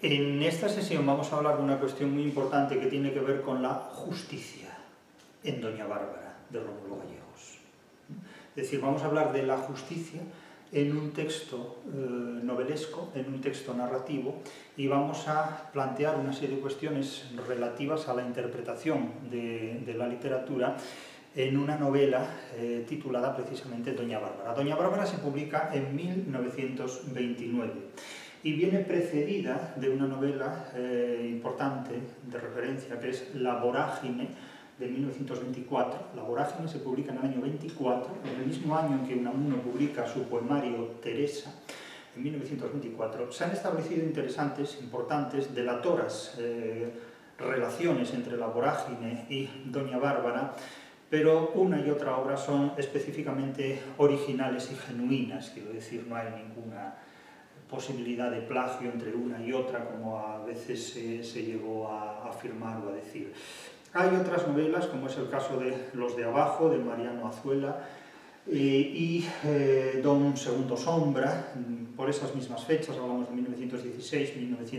En esta sesión vamos a hablar de una cuestión muy importante que tiene que ver con la justicia en Doña Bárbara, de Rómulo Gallegos. Es decir, vamos a hablar de la justicia en un texto novelesco, en un texto narrativo, y vamos a plantear una serie de cuestiones relativas a la interpretación de la literatura en una novela titulada precisamente Doña Bárbara. Doña Bárbara se publica en 1929 y viene precedida de una novela importante de referencia que es La Vorágine, de 1924. La Vorágine se publica en el año 24, en el mismo año en que Unamuno publica su poemario Teresa, en 1924. Se han establecido interesantes, importantes, delatoras relaciones entre La Vorágine y Doña Bárbara, pero una y otra obra son específicamente originales y genuinas, quiero decir, no hay ninguna posibilidad de plagio entre una y otra, como a veces se llegó a afirmar o a decir. Hay otras novelas, como es el caso de Los de Abajo, de Mariano Azuela, y Don Segundo Sombra, por esas mismas fechas, hablamos de 1916,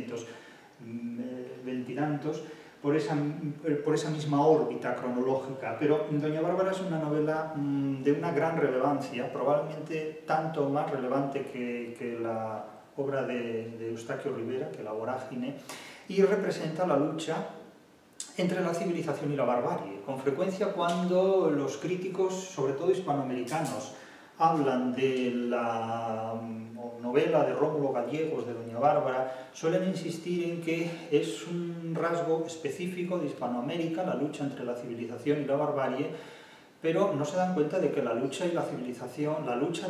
1920 y tantos, por esa misma órbita cronológica. Pero Doña Bárbara es una novela de una gran relevancia, probablemente tanto más relevante que la obra de Eustaquio Rivera, que La Vorágine, y representa la lucha entre la civilización y la barbarie. Con frecuencia, cuando los críticos, sobre todo hispanoamericanos, hablan de la novela de Rómulo Gallegos, de Doña Bárbara, suelen insistir en que es un rasgo específico de Hispanoamérica, la lucha entre la civilización y la barbarie, pero no se dan cuenta de que la lucha de la civilización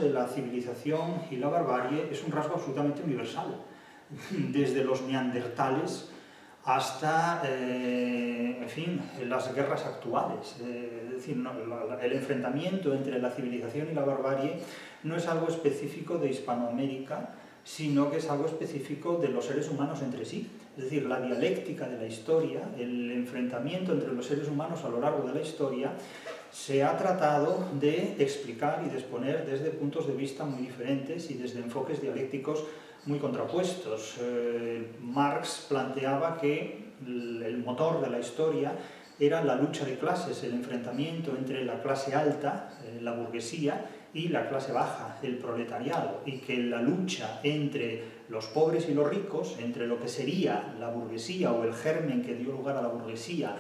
y la barbarie es un rasgo absolutamente universal, desde los neandertales hasta, en fin, las guerras actuales. Es decir, el enfrentamiento entre la civilización y la barbarie no es algo específico de Hispanoamérica, sino que es algo específico de los seres humanos entre sí. Es decir, la dialéctica de la historia, el enfrentamiento entre los seres humanos a lo largo de la historia, se ha tratado de explicar y de exponer desde puntos de vista muy diferentes y desde enfoques dialécticos muy contrapuestos. Marx planteaba que el motor de la historia era la lucha de clases, el enfrentamiento entre la clase alta, la burguesía, y la clase baja, el proletariado, y que la lucha entre los pobres y los ricos, entre lo que sería la burguesía o el germen que dio lugar a la burguesía,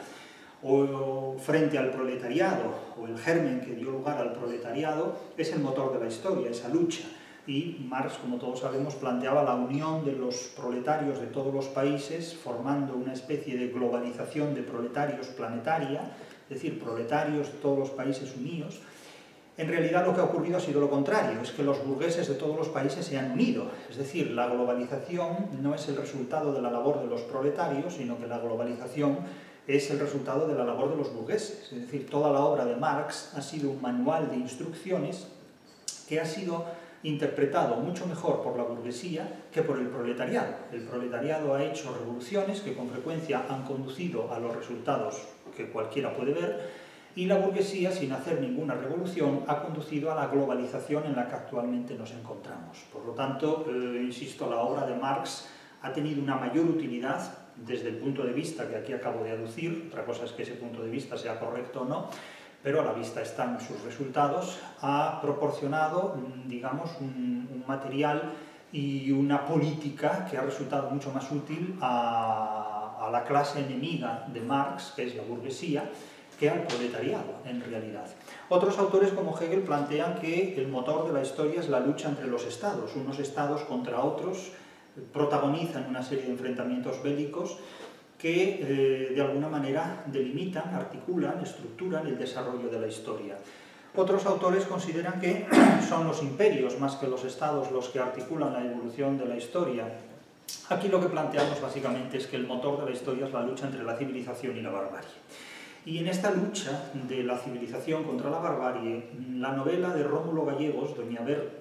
o frente al proletariado, o el germen que dio lugar al proletariado, es el motor de la historia, esa lucha. Y Marx, como todos sabemos, planteaba la unión de los proletarios de todos los países, formando una especie de globalización de proletarios planetaria, es decir, proletarios de todos los países unidos. En realidad lo que ha ocurrido ha sido lo contrario, es que los burgueses de todos los países se han unido. Es decir, la globalización no es el resultado de la labor de los proletarios, sino que la globalización es el resultado de la labor de los burgueses. Es decir, toda la obra de Marx ha sido un manual de instrucciones que ha sido interpretado mucho mejor por la burguesía que por el proletariado. El proletariado ha hecho revoluciones que con frecuencia han conducido a los resultados que cualquiera puede ver, y la burguesía, sin hacer ninguna revolución, ha conducido a la globalización en la que actualmente nos encontramos. Por lo tanto, insisto, la obra de Marx ha tenido una mayor utilidad desde el punto de vista que aquí acabo de aducir, otra cosa es que ese punto de vista sea correcto o no, pero a la vista están sus resultados, ha proporcionado, digamos, un material y una política que ha resultado mucho más útil a la clase enemiga de Marx, que es la burguesía, que al proletariado, en realidad. Otros autores como Hegel plantean que el motor de la historia es la lucha entre los estados. Unos estados contra otros protagonizan una serie de enfrentamientos bélicos que de alguna manera delimitan, articulan, estructuran el desarrollo de la historia. Otros autores consideran que son los imperios más que los estados los que articulan la evolución de la historia. Aquí lo que planteamos básicamente es que el motor de la historia es la lucha entre la civilización y la barbarie. Y en esta lucha de la civilización contra la barbarie, la novela de Rómulo Gallegos, Doña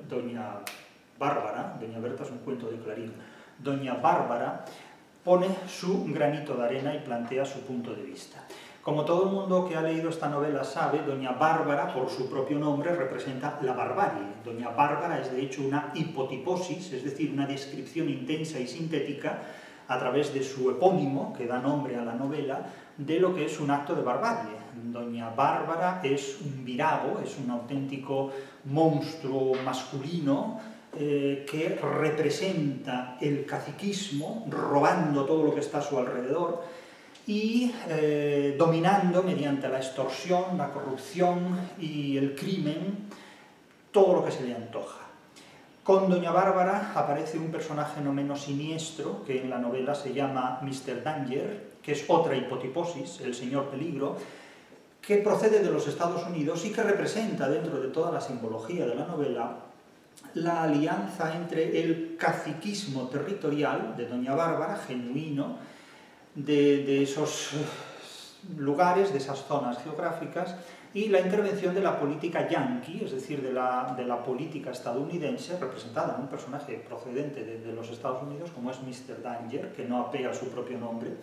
Bárbara, Doña Berta es un cuento de Clarín, Doña Bárbara, pone su granito de arena y plantea su punto de vista. Como todo el mundo que ha leído esta novela sabe, Doña Bárbara, por su propio nombre, representa la barbarie. Doña Bárbara es de hecho una hipotiposis, es decir, una descripción intensa y sintética a través de su epónimo, que da nombre a la novela, de lo que es un acto de barbarie. Doña Bárbara es un virago, es un auténtico monstruo masculino que representa el caciquismo, robando todo lo que está a su alrededor y dominando mediante la extorsión, la corrupción y el crimen todo lo que se le antoja. Con Doña Bárbara aparece un personaje no menos siniestro, que en la novela se llama Mr. Danger, que es otra hipotiposis, el señor peligro, que procede de los Estados Unidos y que representa, dentro de toda la simbología de la novela, la alianza entre el caciquismo territorial de Doña Bárbara, genuino, de esos lugares, de esas zonas geográficas, y la intervención de la política yanqui, es decir, de la política estadounidense, representada en un personaje procedente de los Estados Unidos, como es Mr. Danger, que no apela a su propio nombre,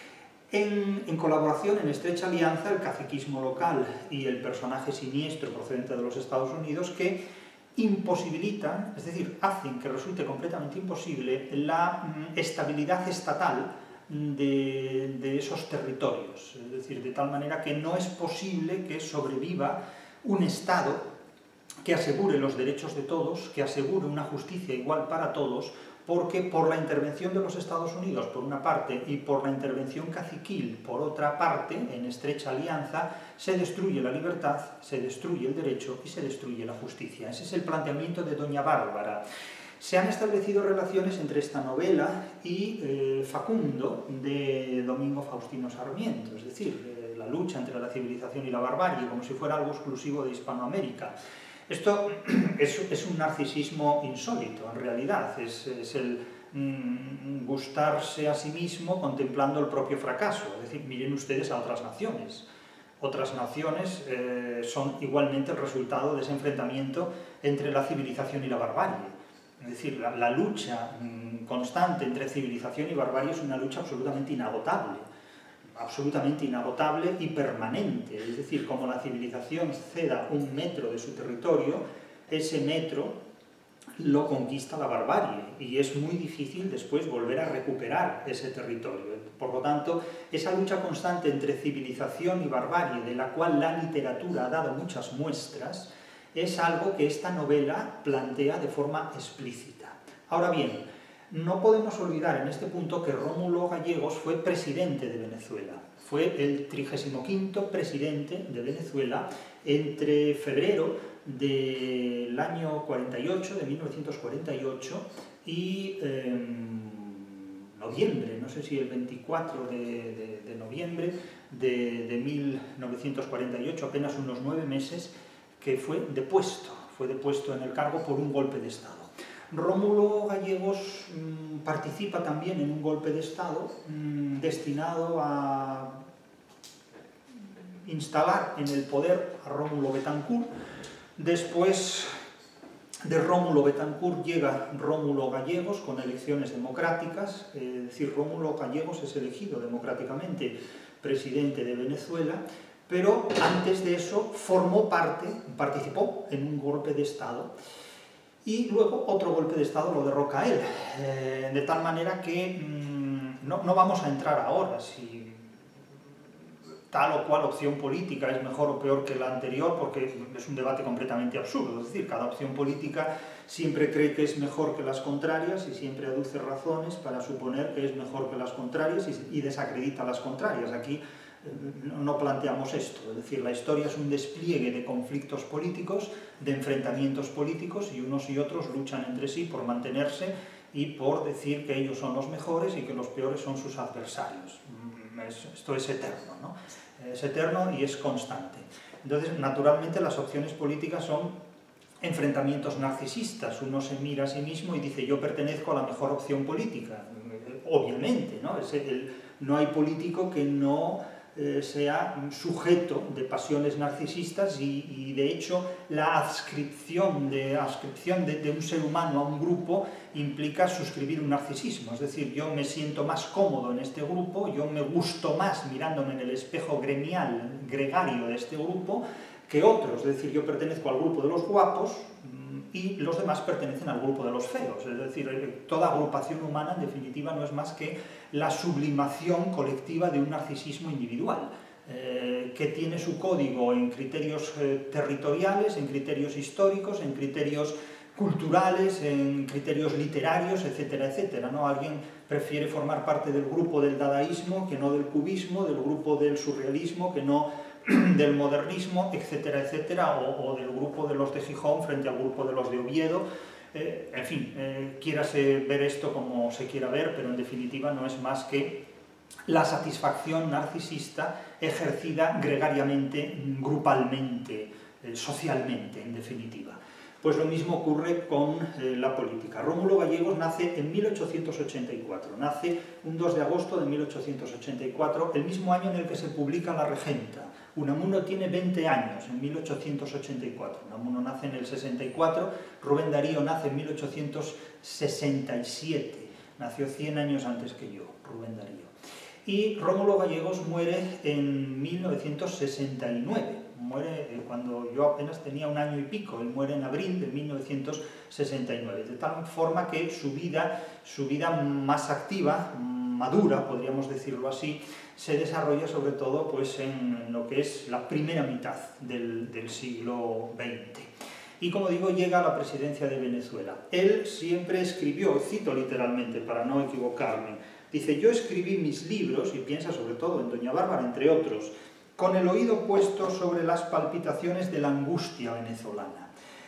en colaboración, en estrecha alianza, el caciquismo local y el personaje siniestro procedente de los Estados Unidos, que imposibilitan, es decir, hacen que resulte completamente imposible la estabilidad estatal de esos territorios, es decir, de tal manera que no es posible que sobreviva un Estado que asegure los derechos de todos, que asegure una justicia igual para todos, porque por la intervención de los Estados Unidos, por una parte, y por la intervención caciquil, por otra parte, en estrecha alianza, se destruye la libertad, se destruye el derecho y se destruye la justicia. Ese es el planteamiento de Doña Bárbara. Se han establecido relaciones entre esta novela y Facundo, de Domingo Faustino Sarmiento, es decir, la lucha entre la civilización y la barbarie, como si fuera algo exclusivo de Hispanoamérica. Esto es un narcisismo insólito, en realidad, es el gustarse a sí mismo contemplando el propio fracaso, es decir, miren ustedes a otras naciones. Otras naciones son igualmente el resultado de ese enfrentamiento entre la civilización y la barbarie. Es decir, la lucha constante entre civilización y barbarie es una lucha absolutamente inagotable y permanente. Es decir, como la civilización ceda un metro de su territorio, ese metro lo conquista la barbarie y es muy difícil después volver a recuperar ese territorio. Por lo tanto, esa lucha constante entre civilización y barbarie, de la cual la literatura ha dado muchas muestras, es algo que esta novela plantea de forma explícita. Ahora bien, no podemos olvidar en este punto que Rómulo Gallegos fue presidente de Venezuela. Fue el 35º presidente de Venezuela entre febrero del año 48, de 1948, y noviembre, no sé si el 24 de noviembre de 1948, apenas unos 9 meses, que fue depuesto en el cargo por un golpe de Estado. Rómulo Gallegos participa también en un golpe de Estado destinado a instalar en el poder a Rómulo Betancourt. Después de Rómulo Betancourt llega Rómulo Gallegos con elecciones democráticas, es decir, Rómulo Gallegos es elegido democráticamente presidente de Venezuela, pero antes de eso participó en un golpe de Estado y luego otro golpe de Estado lo derroca él, de tal manera que no vamos a entrar ahora si tal o cual opción política es mejor o peor que la anterior, porque es un debate completamente absurdo, es decir, cada opción política siempre cree que es mejor que las contrarias y siempre aduce razones para suponer que es mejor que las contrarias y desacredita las contrarias. Aquí no planteamos esto, es decir, la historia es un despliegue de conflictos políticos, de enfrentamientos políticos, y unos y otros luchan entre sí por mantenerse y por decir que ellos son los mejores y que los peores son sus adversarios. Esto es eterno, ¿no? Es eterno y es constante. Entonces, naturalmente, las opciones políticas son enfrentamientos narcisistas. Uno se mira a sí mismo y dice, yo pertenezco a la mejor opción política. Obviamente, ¿no? No hay político que no sea sujeto de pasiones narcisistas y de hecho la adscripción de un ser humano a un grupo implica suscribir un narcisismo, es decir, yo me siento más cómodo en este grupo, yo me gusto más mirándome en el espejo gregario de este grupo que otros, es decir, yo pertenezco al grupo de los guapos y los demás pertenecen al grupo de los feos. Es decir, toda agrupación humana, en definitiva, no es más que la sublimación colectiva de un narcisismo individual, que tiene su código en criterios territoriales, en criterios históricos, en criterios culturales, en criterios literarios, etcétera, etcétera, ¿no? Alguien prefiere formar parte del grupo del dadaísmo que no del cubismo, del grupo del surrealismo que no del modernismo, etcétera, etcétera, o del grupo de los de Gijón frente al grupo de los de Oviedo. En fin, quiérase ver esto como se quiera ver, pero en definitiva no es más que la satisfacción narcisista ejercida gregariamente, grupalmente, socialmente, en definitiva. Pues lo mismo ocurre con la política. Rómulo Gallegos nace en 1884, nace un 2 de agosto de 1884, el mismo año en el que se publica La Regenta. Unamuno tiene 20 años, en 1884. Unamuno nace en el 64, Rubén Darío nace en 1867, nació 100 años antes que yo, Rubén Darío. Y Rómulo Gallegos muere en 1969. Muere cuando yo apenas tenía 1 año y pico, él muere en abril de 1969, de tal forma que su vida más activa, madura, podríamos decirlo así, se desarrolla sobre todo pues, en lo que es la primera mitad del siglo XX. Y como digo, llega a la presidencia de Venezuela. Él siempre escribió, cito literalmente para no equivocarme, dice: yo escribí mis libros, y piensa sobre todo en Doña Bárbara, entre otros, con el oído puesto sobre las palpitaciones de la angustia venezolana.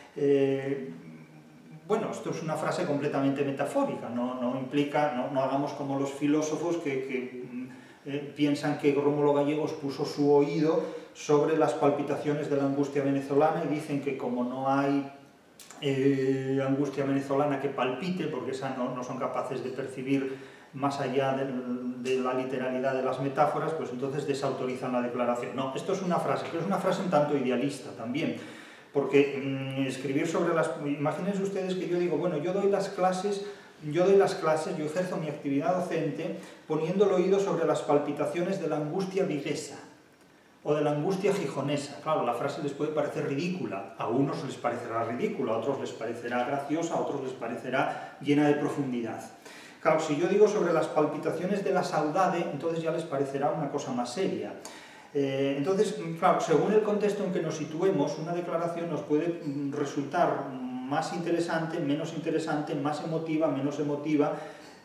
Bueno, esto es una frase completamente metafórica, no implica, no hagamos como los filósofos que piensan que Rómulo Gallegos puso su oído sobre las palpitaciones de la angustia venezolana y dicen que como no hay angustia venezolana que palpite, porque esa no son capaces de percibir más allá de la literalidad de las metáforas, pues entonces desautorizan la declaración. No, esto es una frase, pero es una frase un tanto idealista también, porque escribir sobre las... Imagínense ustedes que yo digo, bueno, yo doy las clases, yo ejerzo mi actividad docente poniendo el oído sobre las palpitaciones de la angustia viguesa o de la angustia gijonesa. Claro, la frase les puede parecer ridícula, a unos les parecerá ridícula, a otros les parecerá graciosa, a otros les parecerá llena de profundidad. Claro, si yo digo sobre las palpitaciones de la saudade, entonces ya les parecerá una cosa más seria. Entonces, claro, según el contexto en que nos situemos, una declaración nos puede resultar más interesante, menos interesante, más emotiva, menos emotiva.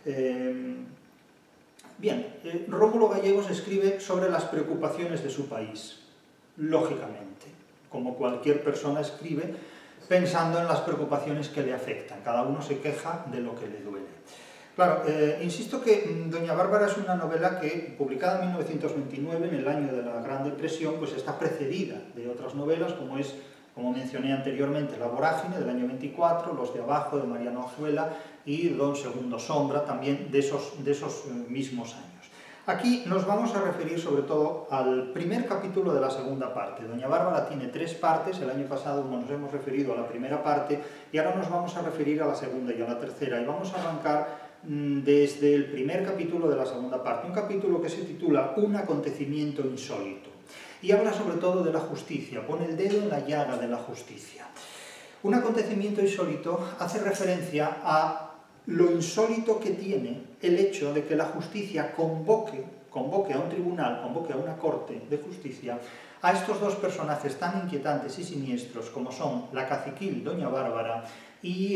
Bien, Rómulo Gallegos escribe sobre las preocupaciones de su país, lógicamente, como cualquier persona escribe, pensando en las preocupaciones que le afectan. Cada uno se queja de lo que le duele. Claro, insisto que Doña Bárbara es una novela que, publicada en 1929, en el año de la Gran Depresión, pues está precedida de otras novelas, como mencioné anteriormente, La Vorágine, del año 24, Los de Abajo, de Mariano Azuela, y Don Segundo Sombra, también de esos mismos años. Aquí nos vamos a referir sobre todo al primer capítulo de la segunda parte. Doña Bárbara tiene 3 partes, el año pasado nos hemos referido a la primera parte, y ahora nos vamos a referir a la segunda y a la tercera, y vamos a arrancar desde el primer capítulo de la segunda parte, un capítulo que se titula Un acontecimiento insólito, y habla sobre todo de la justicia, pone el dedo en la llaga de la justicia. Un acontecimiento insólito hace referencia a lo insólito que tiene el hecho de que la justicia convoque a un tribunal, convoque a una corte de justicia a estos 2 personajes tan inquietantes y siniestros como son la caciquil Doña Bárbara y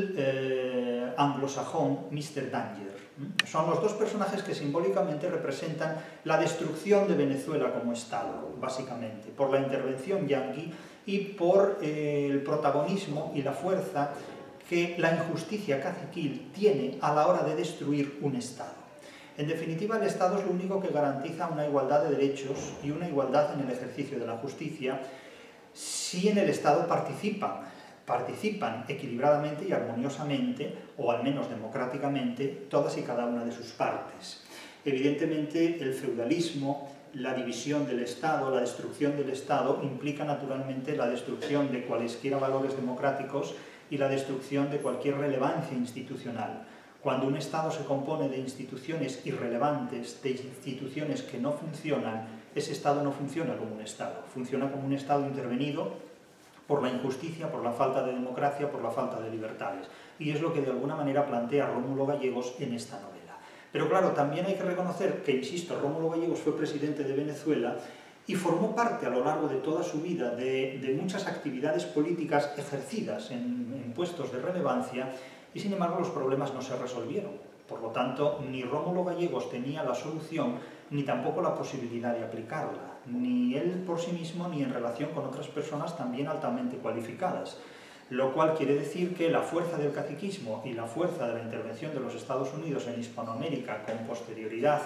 el anglosajón Mr. Danger. Son los 2 personajes que simbólicamente representan la destrucción de Venezuela como Estado, básicamente, por la intervención yanqui y por el protagonismo y la fuerza que la injusticia caciquil tiene a la hora de destruir un Estado. En definitiva, el Estado es lo único que garantiza una igualdad de derechos y una igualdad en el ejercicio de la justicia si en el Estado participan equilibradamente y armoniosamente, o al menos democráticamente, todas y cada una de sus partes. Evidentemente, el feudalismo, la división del Estado, la destrucción del Estado, implica naturalmente la destrucción de cualesquiera valores democráticos y la destrucción de cualquier relevancia institucional. Cuando un Estado se compone de instituciones irrelevantes, de instituciones que no funcionan, ese Estado no funciona como un Estado, funciona como un Estado intervenido por la injusticia, por la falta de democracia, por la falta de libertades. Y es lo que de alguna manera plantea Rómulo Gallegos en esta novela. Pero claro, también hay que reconocer que, insisto, Rómulo Gallegos fue presidente de Venezuela y formó parte a lo largo de toda su vida de muchas actividades políticas ejercidas en puestos de relevancia, y sin embargo los problemas no se resolvieron. Por lo tanto, ni Rómulo Gallegos tenía la solución, ni tampoco la posibilidad de aplicarla, ni él por sí mismo, ni en relación con otras personas también altamente cualificadas. Lo cual quiere decir que la fuerza del caciquismo y la fuerza de la intervención de los Estados Unidos en Hispanoamérica con posterioridad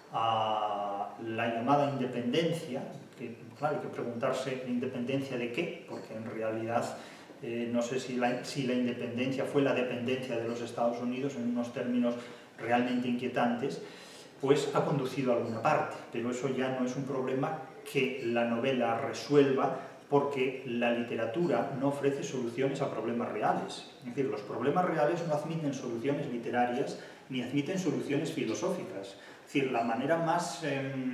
a la llamada independencia, que claro, hay que preguntarse ¿independencia de qué? Porque en realidad no sé si la independencia fue la dependencia de los Estados Unidos en unos términos realmente inquietantes, pues ha conducido a alguna parte, pero eso ya no es un problema que la novela resuelva, porque la literatura no ofrece soluciones a problemas reales. Es decir, los problemas reales no admiten soluciones literarias ni admiten soluciones filosóficas. Es decir, la manera más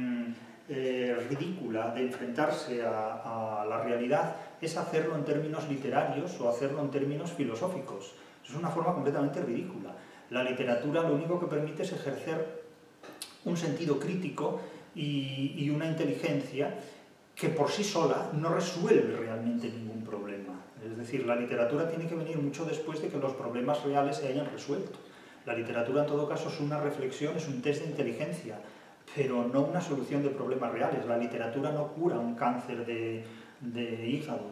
ridícula de enfrentarse a la realidad es hacerlo en términos literarios o hacerlo en términos filosóficos. Es una forma completamente ridícula. La literatura lo único que permite es ejercer un sentido crítico y una inteligencia que por sí sola no resuelve realmente ningún problema. Es decir, la literatura tiene que venir mucho después de que los problemas reales se hayan resuelto. La literatura, en todo caso, es una reflexión, es un test de inteligencia, pero no una solución de problemas reales. La literatura no cura un cáncer de hígado.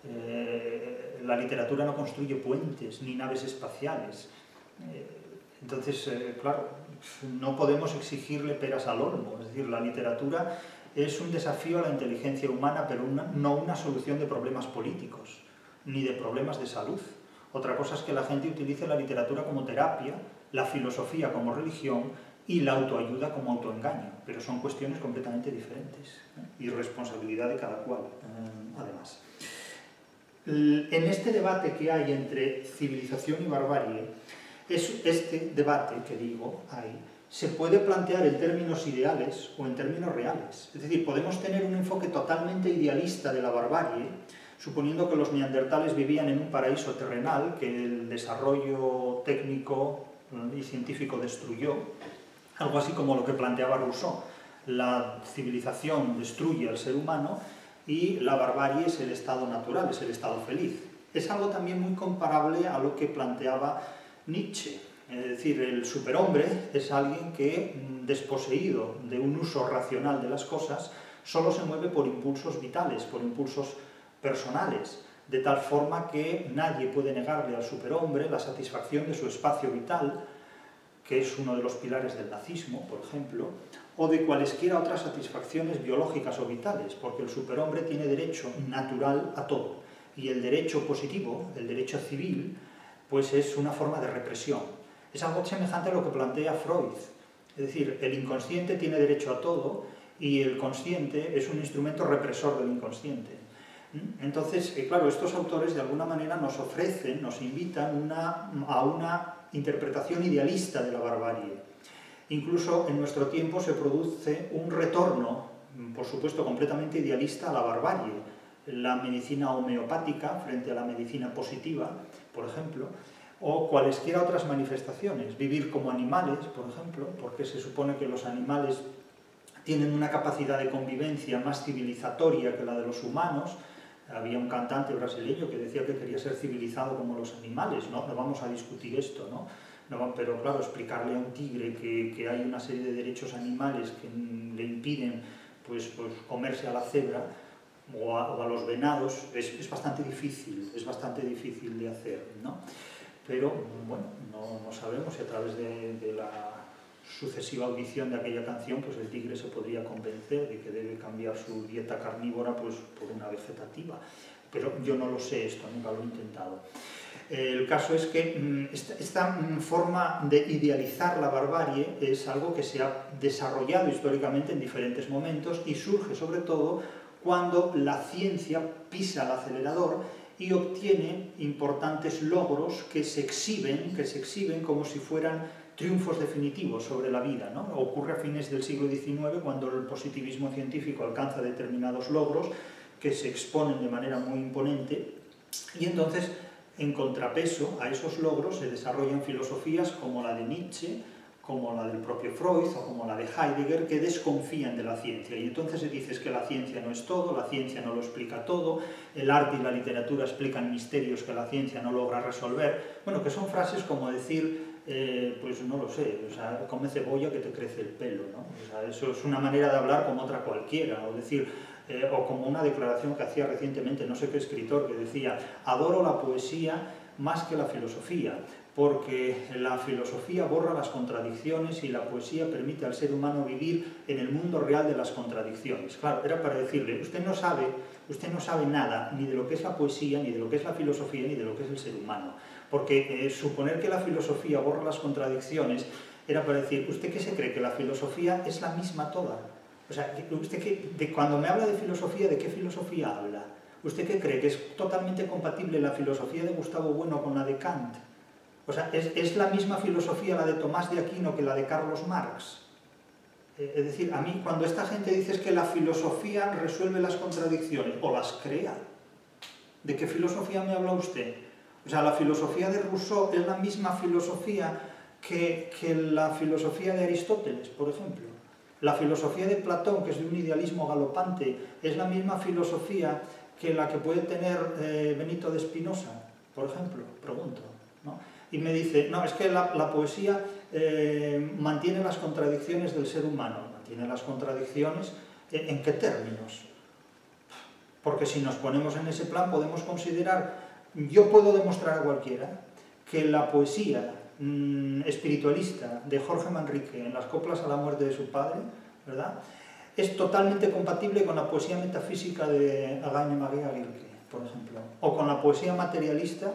La literatura no construye puentes ni naves espaciales. Entonces, claro, no podemos exigirle peras al olmo. Es decir, la literatura es un desafío a la inteligencia humana, pero no una solución de problemas políticos, ni de problemas de salud. Otra cosa es que la gente utilice la literatura como terapia, la filosofía como religión y la autoayuda como autoengaño, pero son cuestiones completamente diferentes, y responsabilidad de cada cual, además. En este debate que hay entre civilización y barbarie, este debate que digo hay, se puede plantear en términos ideales o en términos reales. Es decir, podemos tener un enfoque totalmente idealista de la barbarie, suponiendo que los neandertales vivían en un paraíso terrenal que el desarrollo técnico y científico destruyó, algo así como lo que planteaba Rousseau. La civilización destruye al ser humano y la barbarie es el estado natural, es el estado feliz. Es algo también muy comparable a lo que planteaba Nietzsche. Es decir, el superhombre es alguien que, desposeído de un uso racional de las cosas, solo se mueve por impulsos vitales, por impulsos personales, de tal forma que nadie puede negarle al superhombre la satisfacción de su espacio vital, que es uno de los pilares del nazismo, por ejemplo, o de cualesquiera otras satisfacciones biológicas o vitales, porque el superhombre tiene derecho natural a todo, y el derecho positivo, el derecho civil, pues es una forma de represión. Es algo semejante a lo que plantea Freud. Es decir, el inconsciente tiene derecho a todo y el consciente es un instrumento represor del inconsciente. Entonces, claro, estos autores de alguna manera nos ofrecen, nos invitan a una interpretación idealista de la barbarie. Incluso en nuestro tiempo se produce un retorno, por supuesto, completamente idealista a la barbarie. La medicina homeopática frente a la medicina positiva, por ejemplo, o cualesquiera otras manifestaciones. Vivir como animales, por ejemplo, porque se supone que los animales tienen una capacidad de convivencia más civilizatoria que la de los humanos. Había un cantante brasileño que decía que quería ser civilizado como los animales. No vamos a discutir esto, ¿no? Pero claro, explicarle a un tigre que hay una serie de derechos animales que le impiden pues comerse a la cebra o a los venados es bastante difícil de hacer, ¿no? Pero, bueno, no sabemos si a través de la sucesiva audición de aquella canción, pues el tigre se podría convencer de que debe cambiar su dieta carnívora pues, por una vegetativa. Pero yo no lo sé esto, nunca lo he intentado. El caso es que esta forma de idealizar la barbarie es algo que se ha desarrollado históricamente en diferentes momentos y surge sobre todo cuando la ciencia pisa el acelerador y obtiene importantes logros que se exhiben como si fueran triunfos definitivos sobre la vida, ¿no? Ocurre a fines del siglo XIX cuando el positivismo científico alcanza determinados logros que se exponen de manera muy imponente Y entonces, en contrapeso a esos logros, se desarrollan filosofías como la de Nietzsche, como la del propio Freud o como la de Heidegger, que desconfían de la ciencia. Y entonces se dice que la ciencia no es todo, la ciencia no lo explica todo, el arte y la literatura explican misterios que la ciencia no logra resolver. Bueno, que son frases como decir, pues no lo sé, o sea, come cebolla que te crece el pelo, ¿no? O sea, eso es una manera de hablar como otra cualquiera, o decir, o como una declaración que hacía recientemente no sé qué escritor, que decía, adoro la poesía más que la filosofía, porque la filosofía borra las contradicciones y la poesía permite al ser humano vivir en el mundo real de las contradicciones. Claro, era para decirle, usted no sabe nada ni de lo que es la poesía, ni de lo que es la filosofía, ni de lo que es el ser humano. Porque suponer que la filosofía borra las contradicciones era para decir, ¿usted qué se cree? ¿Que la filosofía es la misma toda? O sea, ¿usted cuando me habla de filosofía, de qué filosofía habla? ¿Usted qué cree? ¿Que es totalmente compatible la filosofía de Gustavo Bueno con la de Kant? O sea, ¿es la misma filosofía la de Tomás de Aquino que la de Carlos Marx? Es decir, a mí cuando esta gente dice que la filosofía resuelve las contradicciones, o las crea, ¿de qué filosofía me habla usted? O sea, la filosofía de Rousseau es la misma filosofía que la filosofía de Aristóteles, por ejemplo. La filosofía de Platón, que es de un idealismo galopante, es la misma filosofía que la que puede tener Benito de Spinoza, por ejemplo, pregunto, ¿no? Y me dice, no, es que la poesía mantiene las contradicciones del ser humano. ¿Mantiene las contradicciones? ¿En qué términos? Porque si nos ponemos en ese plan podemos considerar, yo puedo demostrar a cualquiera que la poesía espiritualista de Jorge Manrique en las coplas a la muerte de su padre, ¿verdad?, es totalmente compatible con la poesía metafísica de Againne Maria Rilke, por ejemplo, o con la poesía materialista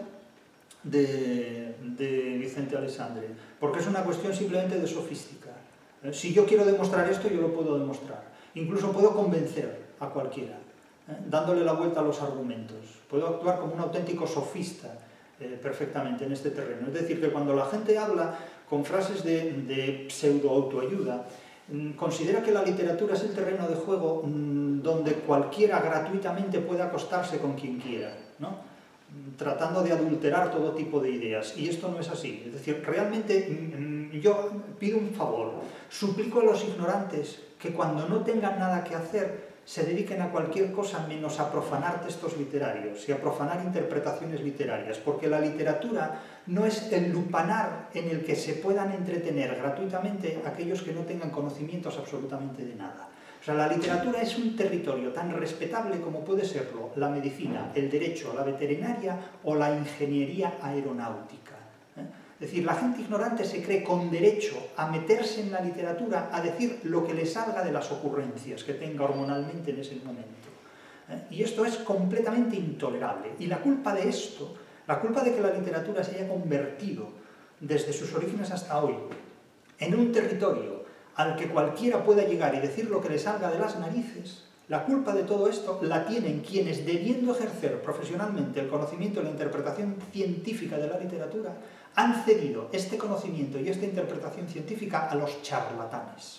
de Vicente Alessandri, porque es una cuestión simplemente de sofística. Si yo quiero demostrar esto, yo lo puedo demostrar. Incluso puedo convencer a cualquiera, dándole la vuelta a los argumentos. Puedo actuar como un auténtico sofista perfectamente en este terreno. Es decir, que cuando la gente habla con frases de pseudo-autoayuda, considera que la literatura es el terreno de juego donde cualquiera gratuitamente puede acostarse con quien quiera, ¿no?, tratando de adulterar todo tipo de ideas, y esto no es así. Es decir, realmente yo pido un favor, suplico a los ignorantes que cuando no tengan nada que hacer se dediquen a cualquier cosa menos a profanar textos literarios y a profanar interpretaciones literarias, porque la literatura no es el lupanar en el que se puedan entretener gratuitamente aquellos que no tengan conocimientos absolutamente de nada. O sea, la literatura es un territorio tan respetable como puede serlo la medicina, el derecho, la veterinaria o la ingeniería aeronáutica. Es decir, la gente ignorante se cree con derecho a meterse en la literatura, a decir lo que le salga de las ocurrencias que tenga hormonalmente en ese momento. Y esto es completamente intolerable. Y la culpa de esto, la culpa de que la literatura se haya convertido desde sus orígenes hasta hoy en un territorio al que cualquiera pueda llegar y decir lo que le salga de las narices, la culpa de todo esto la tienen quienes, debiendo ejercer profesionalmente el conocimiento y la interpretación científica de la literatura, han cedido este conocimiento y esta interpretación científica a los charlatanes.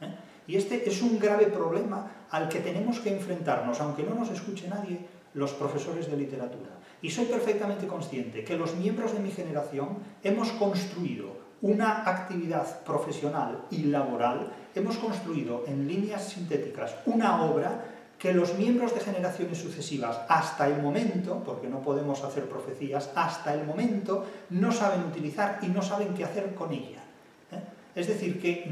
Y este es un grave problema al que tenemos que enfrentarnos, aunque no nos escuche nadie, los profesores de literatura. Y soy perfectamente consciente que los miembros de mi generación hemos construido una actividad profesional y laboral, hemos construido en líneas sintéticas una obra que los miembros de generaciones sucesivas hasta el momento, porque no podemos hacer profecías, hasta el momento no saben utilizar y no saben qué hacer con ella. Es decir, que,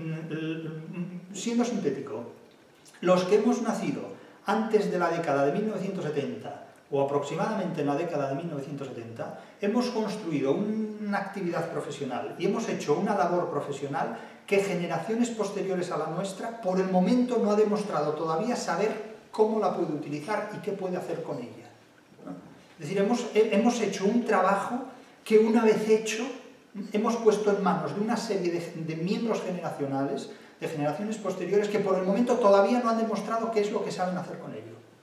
siendo sintético, los que hemos nacido antes de la década de 1970 o aproximadamente en la década de 1970, hemos construido una actividad profesional y hemos hecho una labor profesional que generaciones posteriores a la nuestra, por el momento, no ha demostrado todavía saber cómo la puede utilizar y qué puede hacer con ella. Es decir, hemos hecho un trabajo que, una vez hecho, hemos puesto en manos de una serie de miembros generacionales, de generaciones posteriores, que por el momento todavía no han demostrado qué es lo que saben hacer con ello.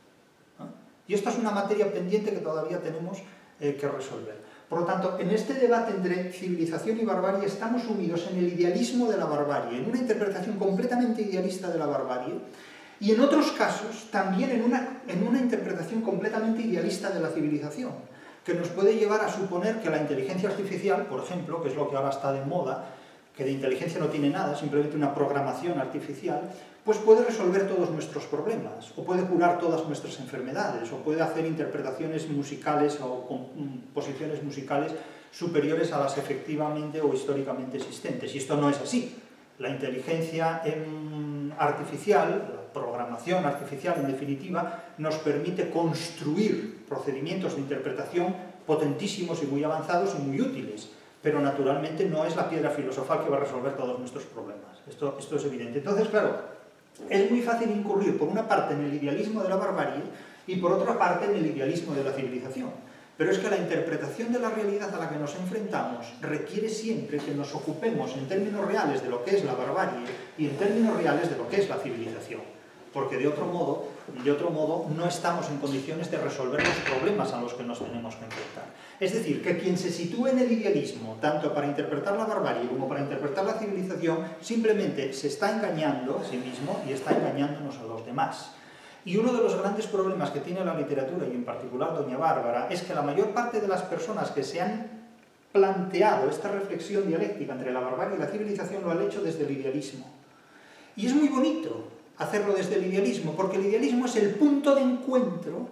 Y esta es una materia pendiente que todavía tenemos que resolver. Por lo tanto, en este debate entre civilización y barbarie estamos sumidos en el idealismo de la barbarie, en una interpretación completamente idealista de la barbarie, y en otros casos también en una interpretación completamente idealista de la civilización. que nos puede llevar a suponer que la inteligencia artificial, por ejemplo, que es lo que ahora está de moda, que de inteligencia no tiene nada, simplemente una programación artificial, pues puede resolver todos nuestros problemas, o puede curar todas nuestras enfermedades, o puede hacer interpretaciones musicales o composiciones musicales superiores a las efectivamente o históricamente existentes. Y esto no es así. La inteligencia artificial, la programación artificial en definitiva, nos permite construir procedimientos de interpretación potentísimos y muy avanzados y muy útiles, pero naturalmente no es la piedra filosofal que va a resolver todos nuestros problemas. Esto es evidente. Entonces, claro, es muy fácil incurrir por una parte en el idealismo de la barbarie y por otra parte en el idealismo de la civilización. Pero es que la interpretación de la realidad a la que nos enfrentamos requiere siempre que nos ocupemos en términos reales de lo que es la barbarie y en términos reales de lo que es la civilización. Porque de otro modo no estamos en condiciones de resolver los problemas a los que nos tenemos que enfrentar. Es decir, que quien se sitúe en el idealismo, tanto para interpretar la barbarie como para interpretar la civilización, simplemente se está engañando a sí mismo y está engañándonos a los demás. Y uno de los grandes problemas que tiene la literatura, y en particular Doña Bárbara, es que la mayor parte de las personas que se han planteado esta reflexión dialéctica entre la barbarie y la civilización lo han hecho desde el idealismo. Y es muy bonito hacerlo desde el idealismo, porque el idealismo es el punto de encuentro,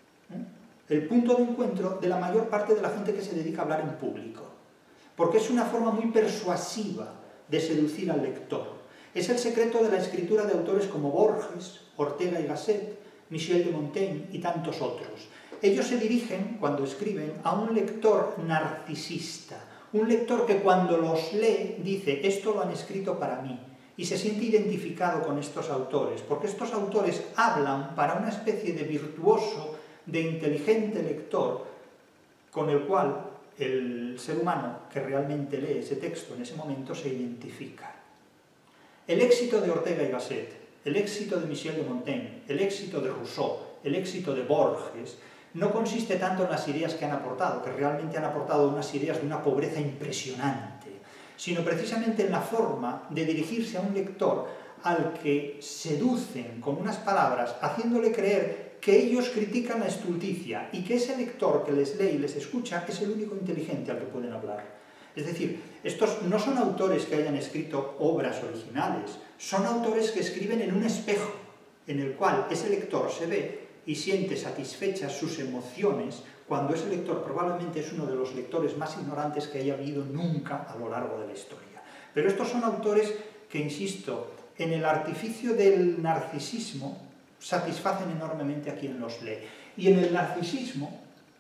de la mayor parte de la gente que se dedica a hablar en público. Porque es una forma muy persuasiva de seducir al lector. Es el secreto de la escritura de autores como Borges, Ortega y Gasset, Michel de Montaigne y tantos otros. Ellos se dirigen, cuando escriben, a un lector narcisista, un lector que cuando los lee dice, esto lo han escrito para mí, y se siente identificado con estos autores, porque estos autores hablan para una especie de virtuoso, de inteligente lector, con el cual el ser humano que realmente lee ese texto en ese momento se identifica. El éxito de Ortega y Gasset, el éxito de Michel de Montaigne, el éxito de Rousseau, el éxito de Borges, no consiste tanto en las ideas que han aportado, que realmente han aportado unas ideas de una pobreza impresionante, sino precisamente en la forma de dirigirse a un lector al que seducen con unas palabras, haciéndole creer que ellos critican la estulticia y que ese lector que les lee y les escucha es el único inteligente al que pueden hablar. Es decir, estos no son autores que hayan escrito obras originales, son autores que escriben en un espejo, en el cual ese lector se ve y siente satisfechas sus emociones, cuando ese lector probablemente es uno de los lectores más ignorantes que haya habido nunca a lo largo de la historia. Pero estos son autores que, insisto, en el artificio del narcisismo, satisfacen enormemente a quien los lee. Y en el narcisismo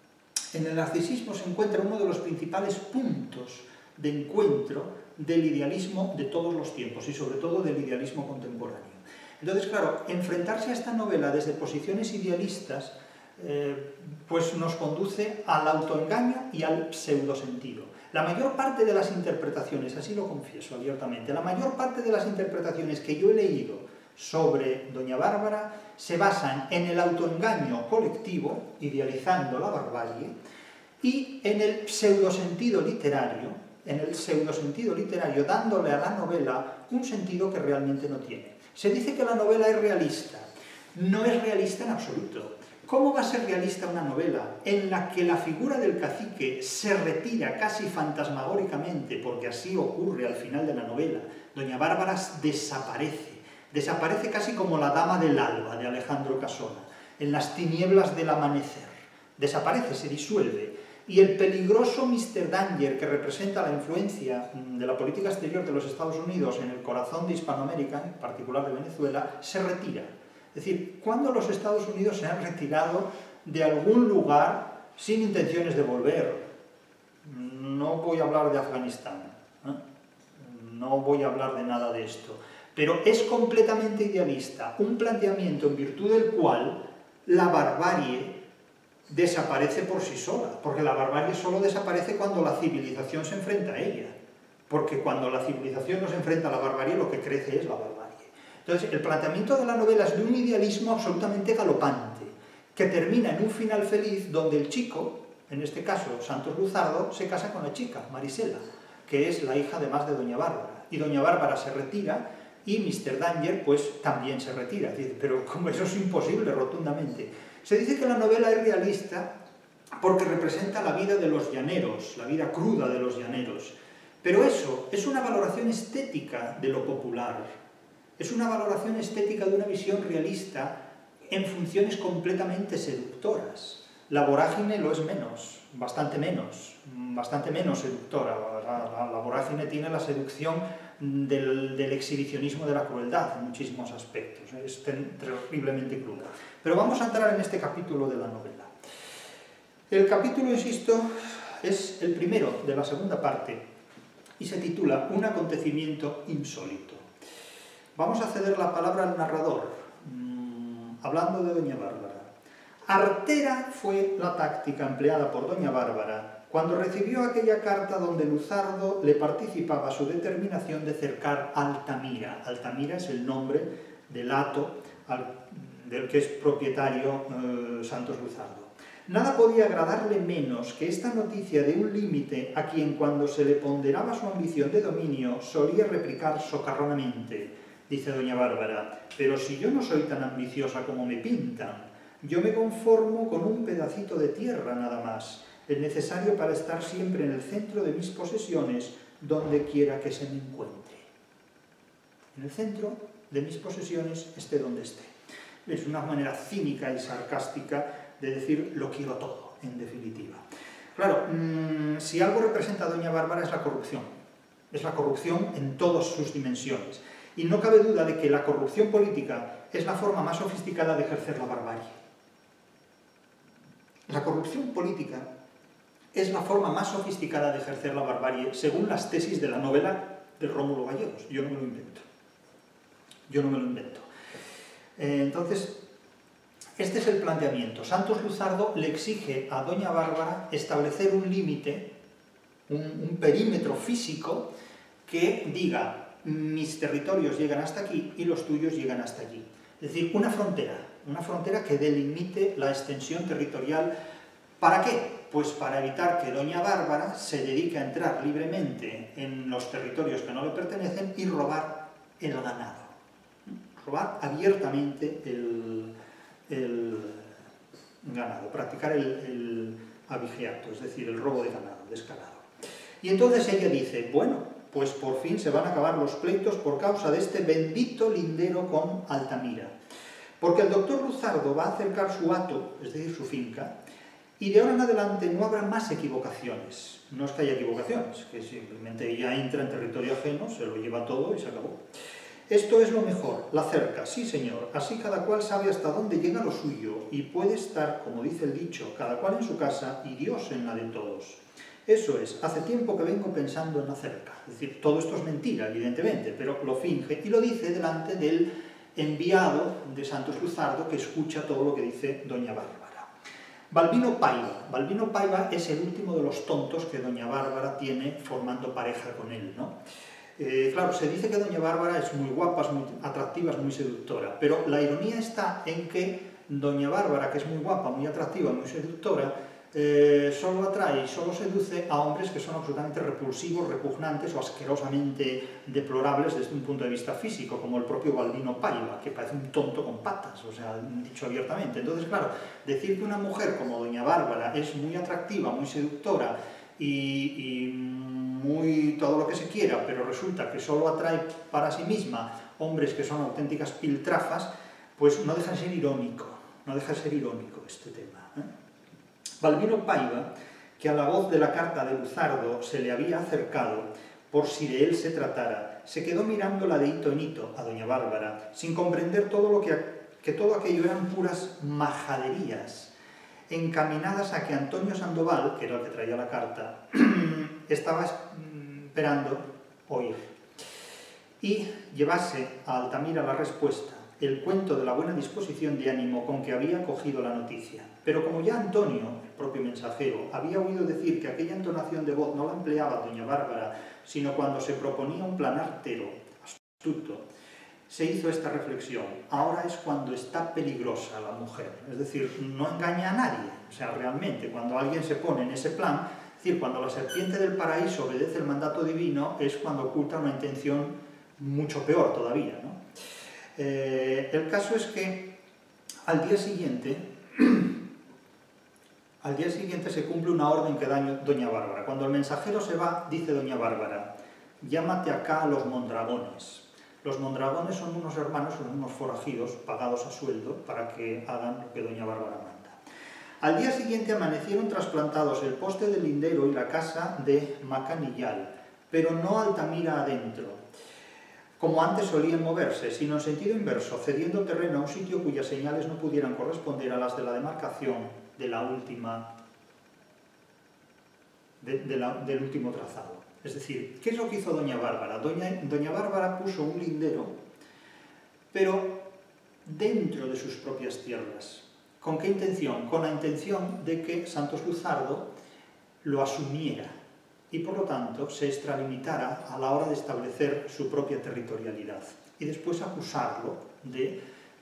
se encuentra uno de los principales puntos de encuentro del idealismo de todos los tiempos y sobre todo del idealismo contemporáneo. Entonces, claro, enfrentarse a esta novela desde posiciones idealistas pues nos conduce al autoengaño y al pseudosentido. La mayor parte de las interpretaciones, así lo confieso abiertamente, la mayor parte de las interpretaciones que yo he leído sobre Doña Bárbara se basan en el autoengaño colectivo, idealizando la barbarie, y en el pseudosentido literario, dándole a la novela un sentido que realmente no tiene. Se dice que la novela es realista. No es realista en absoluto. ¿Cómo va a ser realista una novela en la que la figura del cacique se retira casi fantasmagóricamente, porque así ocurre al final de la novela? Doña Bárbara desaparece casi como la dama del alba de Alejandro Casona, en las tinieblas del amanecer. Desaparece, se disuelve. Y el peligroso Mr. Danger, que representa la influencia de la política exterior de los Estados Unidos en el corazón de Hispanoamérica, en particular de Venezuela, se retira. Es decir, ¿cuándo los Estados Unidos se han retirado de algún lugar sin intenciones de volver? No voy a hablar de Afganistán, no voy a hablar de nada de esto, pero es completamente idealista, un planteamiento en virtud del cual la barbarie desaparece por sí sola, porque la barbarie solo desaparece cuando la civilización se enfrenta a ella, porque cuando la civilización no se enfrenta a la barbarie, lo que crece es la barbarie. Entonces, el planteamiento de la novela es de un idealismo absolutamente galopante, que termina en un final feliz donde el chico, en este caso Santos Luzardo, se casa con la chica, Marisela, que es la hija además de Doña Bárbara. Y Doña Bárbara se retira y Mr. Danger pues también se retira. Pero como eso es imposible rotundamente. Se dice que la novela es realista porque representa la vida de los llaneros, la vida cruda de los llaneros. Pero eso es una valoración estética de lo popular, es una valoración estética de una visión realista en funciones completamente seductoras. La vorágine lo es menos, bastante menos seductora. La vorágine tiene la seducción del exhibicionismo de la crueldad en muchísimos aspectos, es terriblemente cruda. Pero vamos a entrar en este capítulo de la novela. El capítulo, insisto, es el primero de la segunda parte y se titula Un acontecimiento insólito. Vamos a ceder la palabra al narrador, hablando de doña Bárbara. Artera fue la táctica empleada por doña Bárbara cuando recibió aquella carta donde Luzardo le participaba su determinación de cercar Altamira. Altamira es el nombre del hato del que es propietario Santos Luzardo. Nada podía agradarle menos que esta noticia de un límite a quien cuando se le ponderaba su ambición de dominio solía replicar socarronamente. Dice doña Bárbara, pero si yo no soy tan ambiciosa como me pintan, yo me conformo con un pedacito de tierra nada más, el necesario para estar siempre en el centro de mis posesiones, donde quiera que se me encuentre. En el centro de mis posesiones, esté donde esté. Es una manera cínica y sarcástica de decir lo quiero todo, en definitiva. Claro, si algo representa a doña Bárbara es la corrupción. Es la corrupción en todas sus dimensiones. Y no cabe duda de que la corrupción política es la forma más sofisticada de ejercer la barbarie. La corrupción política es la forma más sofisticada de ejercer la barbarie, según las tesis de la novela de Rómulo Gallegos. Yo no me lo invento. Yo no me lo invento. Entonces, este es el planteamiento. Santos Luzardo le exige a doña Bárbara establecer un límite, un perímetro físico que diga mis territorios llegan hasta aquí y los tuyos llegan hasta allí. Es decir, una frontera que delimite la extensión territorial. ¿Para qué? Pues para evitar que doña Bárbara se dedique a entrar libremente en los territorios que no le pertenecen y robar el ganado. Robar abiertamente el ganado, practicar el abigeato, es decir, el robo de ganado, descarado. Y entonces ella dice, bueno, pues por fin se van a acabar los pleitos por causa de este bendito lindero con Altamira. Porque el doctor Luzardo va a acercar su hato, es decir, su finca, y de ahora en adelante no habrá más equivocaciones. No es que haya equivocaciones, que simplemente ella entra en territorio ajeno, se lo lleva todo y se acabó. Esto es lo mejor, la cerca, sí señor, así cada cual sabe hasta dónde llega lo suyo y puede estar, como dice el dicho, cada cual en su casa y Dios en la de todos. Eso es, hace tiempo que vengo pensando en la cerca. Es decir, todo esto es mentira, evidentemente, pero lo finge y lo dice delante del enviado de Santos Luzardo que escucha todo lo que dice doña Bárbara. Balbino Paiva es el último de los tontos que doña Bárbara tiene formando pareja con él, ¿no? Claro, se dice que doña Bárbara es muy guapa, es muy atractiva, es muy seductora, pero la ironía está en que doña Bárbara, que es muy guapa, muy atractiva, muy seductora, solo atrae y solo seduce a hombres que son absolutamente repulsivos, repugnantes o asquerosamente deplorables desde un punto de vista físico, como el propio Balbino Paiva, que parece un tonto con patas, o sea, dicho abiertamente. Entonces, claro, decir que una mujer como doña Bárbara es muy atractiva, muy seductora y muy todo lo que se quiera, pero resulta que solo atrae para sí misma hombres que son auténticas piltrafas, pues no deja de ser irónico, este tema, Balbino Paiva, que a la voz de la carta de Luzardo se le había acercado, por si de él se tratara, se quedó mirándola de hito en hito a doña Bárbara, sin comprender que todo aquello eran puras majaderías, encaminadas a que Antonio Sandoval, que era el que traía la carta, estaba esperando oír. Y llevase a Altamira la respuesta, el cuento de la buena disposición de ánimo con que había cogido la noticia. Pero como ya Antonio, el propio mensajero, había oído decir que aquella entonación de voz no la empleaba doña Bárbara, sino cuando se proponía un plan artero, astuto, se hizo esta reflexión: ahora es cuando está peligrosa la mujer, es decir, no engaña a nadie, o sea, realmente, cuando alguien se pone en ese plan, es decir, cuando la serpiente del paraíso obedece el mandato divino, es cuando oculta una intención mucho peor todavía, ¿no? El caso es que al día siguiente Al día siguiente se cumple una orden que da doña Bárbara. Cuando el mensajero se va, dice doña Bárbara: llámate acá a los mondragones. Los mondragones son unos hermanos, son unos forajidos pagados a sueldo para que hagan lo que doña Bárbara manda. Al día siguiente amanecieron trasplantados el poste del lindero y la casa de Macanillal, pero no Altamira adentro, como antes solían moverse, sino en sentido inverso, cediendo terreno a un sitio cuyas señales no pudieran corresponder a las de la demarcación de la última, del último trazado. Es decir, ¿qué es lo que hizo doña Bárbara? Doña Bárbara puso un lindero, pero dentro de sus propias tierras. ¿Con qué intención? Con la intención de que Santos Luzardo lo asumiera y, por lo tanto, se extralimitara a la hora de establecer su propia territorialidad y después acusarlo de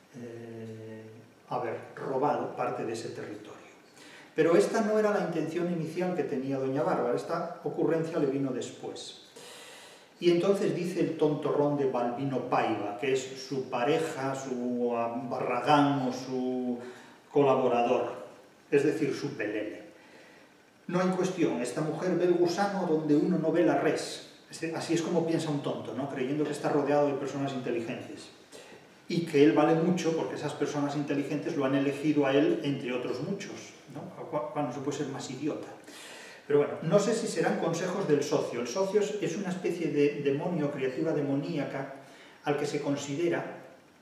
haber robado parte de ese territorio. Pero esta no era la intención inicial que tenía doña Bárbara, esta ocurrencia le vino después. Y entonces dice el tontorrón de Balbino Paiva, que es su pareja, su barragán o su colaborador, es decir, su pelele. No hay cuestión, esta mujer ve el gusano donde uno no ve la res. Así es como piensa un tonto, ¿no? Creyendo que está rodeado de personas inteligentes. Y que él vale mucho porque esas personas inteligentes lo han elegido a él entre otros muchos, ¿no? Cuando se puede ser más idiota. Pero bueno, no sé si serán consejos del socio. El socio es una especie de demonio, criatura demoníaca, al que se considera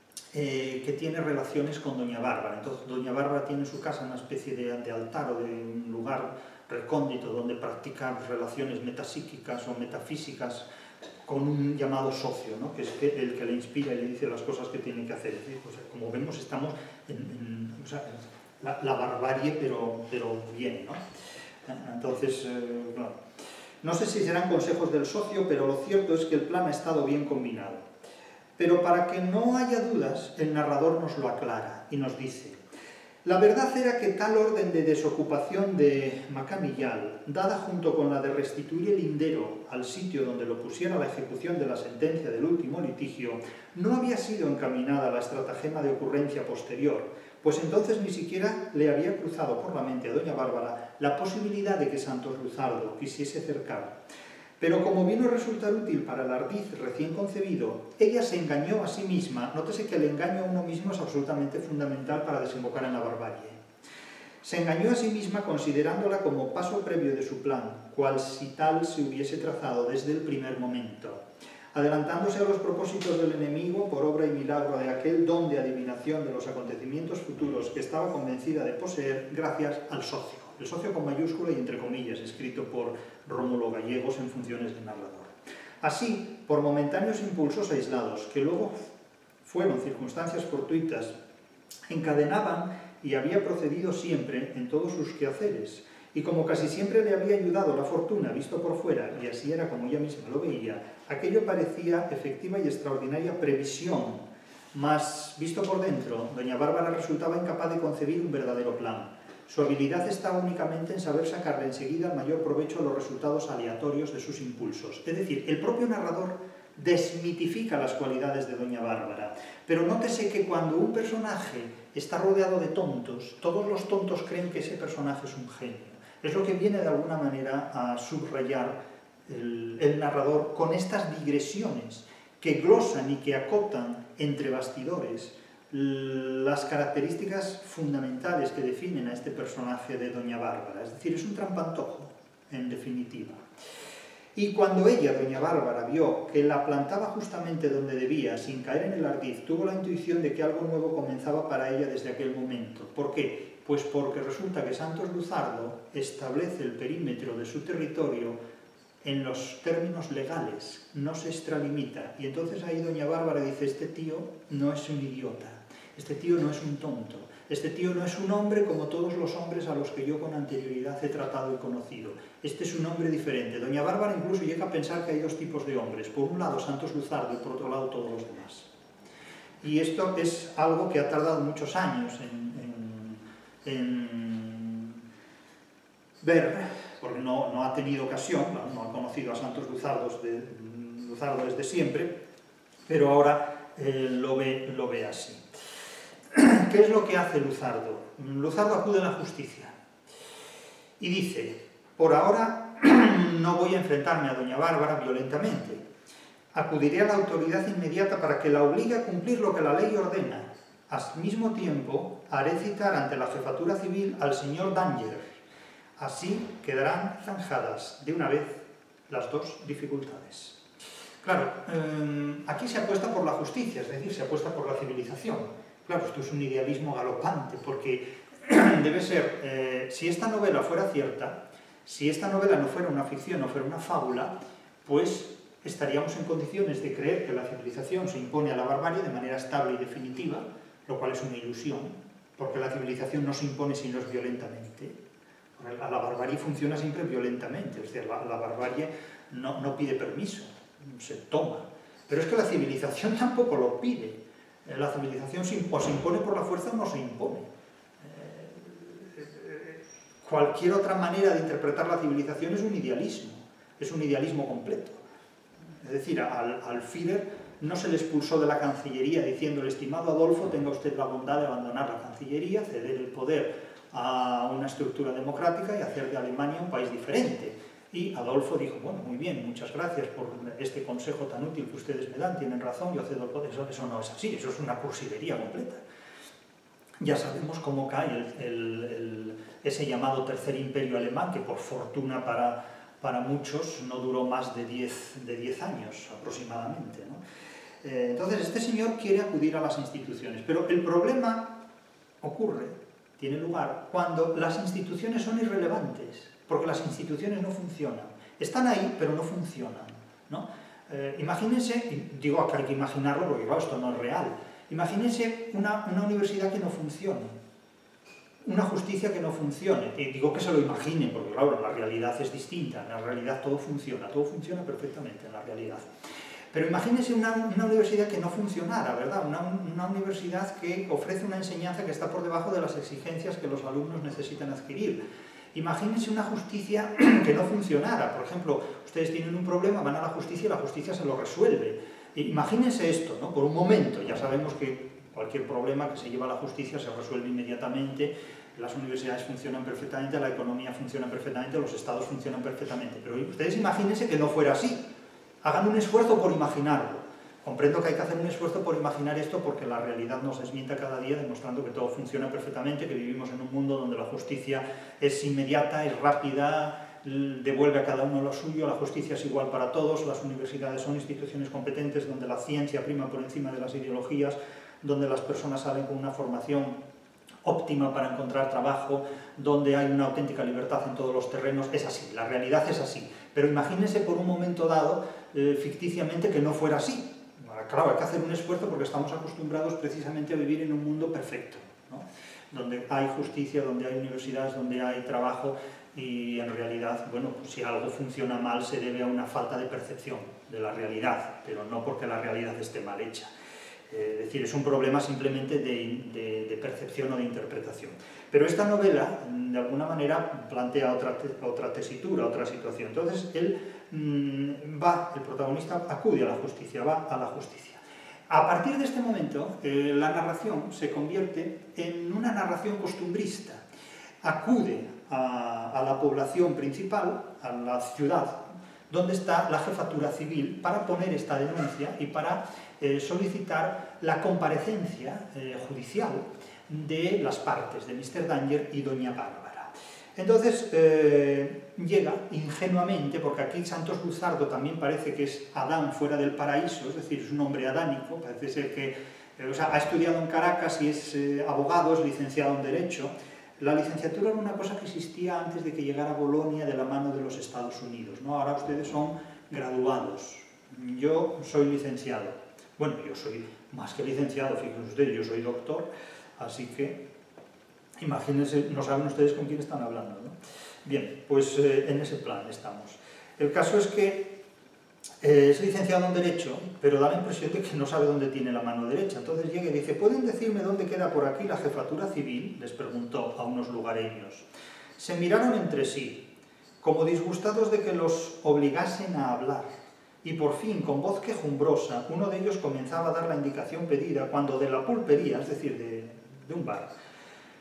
que tiene relaciones con doña Bárbara. Entonces, doña Bárbara tiene en su casa una especie de altar o de un lugar recóndito donde practica relaciones metapsíquicas o metafísicas con un llamado socio, ¿no? Que es el que le inspira y le dice las cosas que tiene que hacer. O sea, como vemos, estamos en la barbarie, pero bien, ¿no? Entonces, claro, no sé si serán consejos del socio, pero lo cierto es que el plan ha estado bien combinado. Pero para que no haya dudas, el narrador nos lo aclara y nos dice: la verdad era que tal orden de desocupación de Macanillal, dada junto con la de restituir el lindero al sitio donde lo pusiera la ejecución de la sentencia del último litigio, no había sido encaminada a la estratagema de ocurrencia posterior, pues entonces ni siquiera le había cruzado por la mente a doña Bárbara la posibilidad de que Santos Luzardo quisiese cercar. Pero como vino a resultar útil para el ardid recién concebido, ella se engañó a sí misma. Nótese que el engaño a uno mismo es absolutamente fundamental para desembocar en la barbarie. Se engañó a sí misma considerándola como paso previo de su plan, cual si tal se hubiese trazado desde el primer momento, adelantándose a los propósitos del enemigo por obra y milagro de aquel don de adivinación de los acontecimientos futuros que estaba convencida de poseer gracias al socio. El socio con mayúscula y entre comillas, escrito por Rómulo Gallegos en funciones de narrador. Así, por momentáneos impulsos aislados, que luego fueron circunstancias fortuitas, encadenaban y había procedido siempre en todos sus quehaceres, y como casi siempre le había ayudado la fortuna visto por fuera, y así era como ella misma lo veía, aquello parecía efectiva y extraordinaria previsión, mas, visto por dentro, doña Bárbara resultaba incapaz de concebir un verdadero plan. Su habilidad estaba únicamente en saber sacarle enseguida el mayor provecho a los resultados aleatorios de sus impulsos. Es decir, el propio narrador desmitifica las cualidades de doña Bárbara, pero nótese que cuando un personaje está rodeado de tontos, todos los tontos creen que ese personaje es un genio. Es lo que viene de alguna manera a subrayar el narrador con estas digresiones que glosan y que acotan entre bastidores las características fundamentales que definen a este personaje de doña Bárbara. Es decir, es un trampantojo, en definitiva. Y cuando ella, doña Bárbara, vio que la plantaba justamente donde debía, sin caer en el ardid, tuvo la intuición de que algo nuevo comenzaba para ella desde aquel momento. ¿Por qué? Pues porque resulta que Santos Luzardo establece el perímetro de su territorio en los términos legales, no se extralimita. Y entonces ahí doña Bárbara dice: este tío no es un idiota, este tío no es un tonto, este tío no es un hombre como todos los hombres a los que yo con anterioridad he tratado y conocido. Este es un hombre diferente. Doña Bárbara incluso llega a pensar que hay dos tipos de hombres. Por un lado Santos Luzardo y por otro lado todos los demás. Y esto es algo que ha tardado muchos años en ver, porque no ha tenido ocasión, no ha conocido a Santos Luzardo desde siempre, pero ahora lo ve así. ¿Qué es lo que hace Luzardo? Luzardo acude a la justicia Y dice, por ahora no voy a enfrentarme a doña Bárbara violentamente. Acudiré a la autoridad inmediata para que la obligue a cumplir lo que la ley ordena. Al mismo tiempo, haré citar ante la jefatura civil al señor Danger. Así quedarán zanjadas de una vez las dos dificultades. Claro, aquí se apuesta por la justicia, es decir, se apuesta por la civilización. Claro, esto es un idealismo galopante, porque debe ser, si esta novela fuera cierta, si esta novela no fuera una ficción, no fuera una fábula, pues estaríamos en condiciones de creer que la civilización se impone a la barbarie de manera estable y definitiva, lo cual es una ilusión, porque la civilización no se impone sino es violentamente. La barbarie funciona siempre violentamente, es decir, la barbarie no pide permiso, se toma. Pero es que la civilización tampoco lo pide. La civilización o se impone por la fuerza o no se impone. Cualquier otra manera de interpretar la civilización es un idealismo completo. Es decir, al Führer no se le expulsó de la Cancillería diciendo, el estimado Adolfo, tenga usted la bondad de abandonar la Cancillería, ceder el poder a una estructura democrática y hacer de Alemania un país diferente. Y Adolfo dijo, bueno, muy bien, muchas gracias por este consejo tan útil que ustedes me dan, tienen razón, yo cedo el poder. Eso no es así, eso es una cursilería completa. Ya sabemos cómo cae ese llamado Tercer Imperio Alemán, que por fortuna para muchos no duró más de 10 años aproximadamente, ¿no? Entonces, este señor quiere acudir a las instituciones, pero el problema tiene lugar cuando las instituciones son irrelevantes, porque las instituciones no funcionan. Están ahí, pero no funcionan, ¿no? Imagínense, digo que hay que imaginarlo porque claro, esto no es real, imagínense una universidad que no funcione, una justicia que no funcione. Y digo que se lo imaginen, porque claro, la realidad es distinta, en la realidad todo funciona perfectamente en la realidad. Pero imagínense una universidad que no funcionara, ¿verdad? Una universidad que ofrece una enseñanza que está por debajo de las exigencias que los alumnos necesitan adquirir. Imagínense una justicia que no funcionara. Por ejemplo, ustedes tienen un problema, van a la justicia y la justicia se lo resuelve. Imagínense esto, ¿no? Por un momento, ya sabemos que cualquier problema que se lleva a la justicia se resuelve inmediatamente, las universidades funcionan perfectamente, la economía funciona perfectamente, los estados funcionan perfectamente. Pero ustedes imagínense que no fuera así. Hagan un esfuerzo por imaginarlo. Comprendo que hay que hacer un esfuerzo por imaginar esto porque la realidad nos desmienta cada día demostrando que todo funciona perfectamente, que vivimos en un mundo donde la justicia es inmediata, es rápida, devuelve a cada uno lo suyo, la justicia es igual para todos, las universidades son instituciones competentes donde la ciencia prima por encima de las ideologías, donde las personas salen con una formación óptima para encontrar trabajo, donde hay una auténtica libertad en todos los terrenos. Es así, la realidad es así. Pero imagínense por un momento dado, ficticiamente, que no fuera así. Claro, hay que hacer un esfuerzo porque estamos acostumbrados precisamente a vivir en un mundo perfecto, ¿no? Donde hay justicia, donde hay universidades, donde hay trabajo y en realidad, bueno, pues si algo funciona mal se debe a una falta de percepción de la realidad, pero no porque la realidad esté mal hecha. Es decir, es un problema simplemente de percepción o de interpretación. Pero esta novela, de alguna manera, plantea otra tesitura, otra situación. Entonces, el protagonista acude a la justicia, va a la justicia. A partir de este momento, la narración se convierte en una narración costumbrista. Acude a la población principal, a la ciudad, donde está la jefatura civil, para poner esta denuncia y para solicitar la comparecencia judicial de las partes, de Mr. Danger y doña Bárbara. Entonces llega ingenuamente, porque aquí Santos Luzardo también parece que es Adán fuera del paraíso, es decir, es un hombre adánico, parece ser que ha estudiado en Caracas y es abogado, es licenciado en Derecho. La licenciatura era una cosa que existía antes de que llegara Bolonia de la mano de los Estados Unidos, ¿no? Ahora ustedes son graduados, yo soy licenciado. Bueno, yo soy más que licenciado, fíjense ustedes, yo soy doctor, así que imagínense, no saben ustedes con quién están hablando, ¿no? Bien, pues en ese plan estamos. El caso es que es licenciado en Derecho, pero da la impresión de que no sabe dónde tiene la mano derecha. Entonces llega y dice, ¿pueden decirme dónde queda por aquí la jefatura civil? Les preguntó a unos lugareños. Se miraron entre sí, como disgustados de que los obligasen a hablar. Y por fin, con voz quejumbrosa, uno de ellos comenzaba a dar la indicación pedida cuando de la pulpería, es decir, de un bar,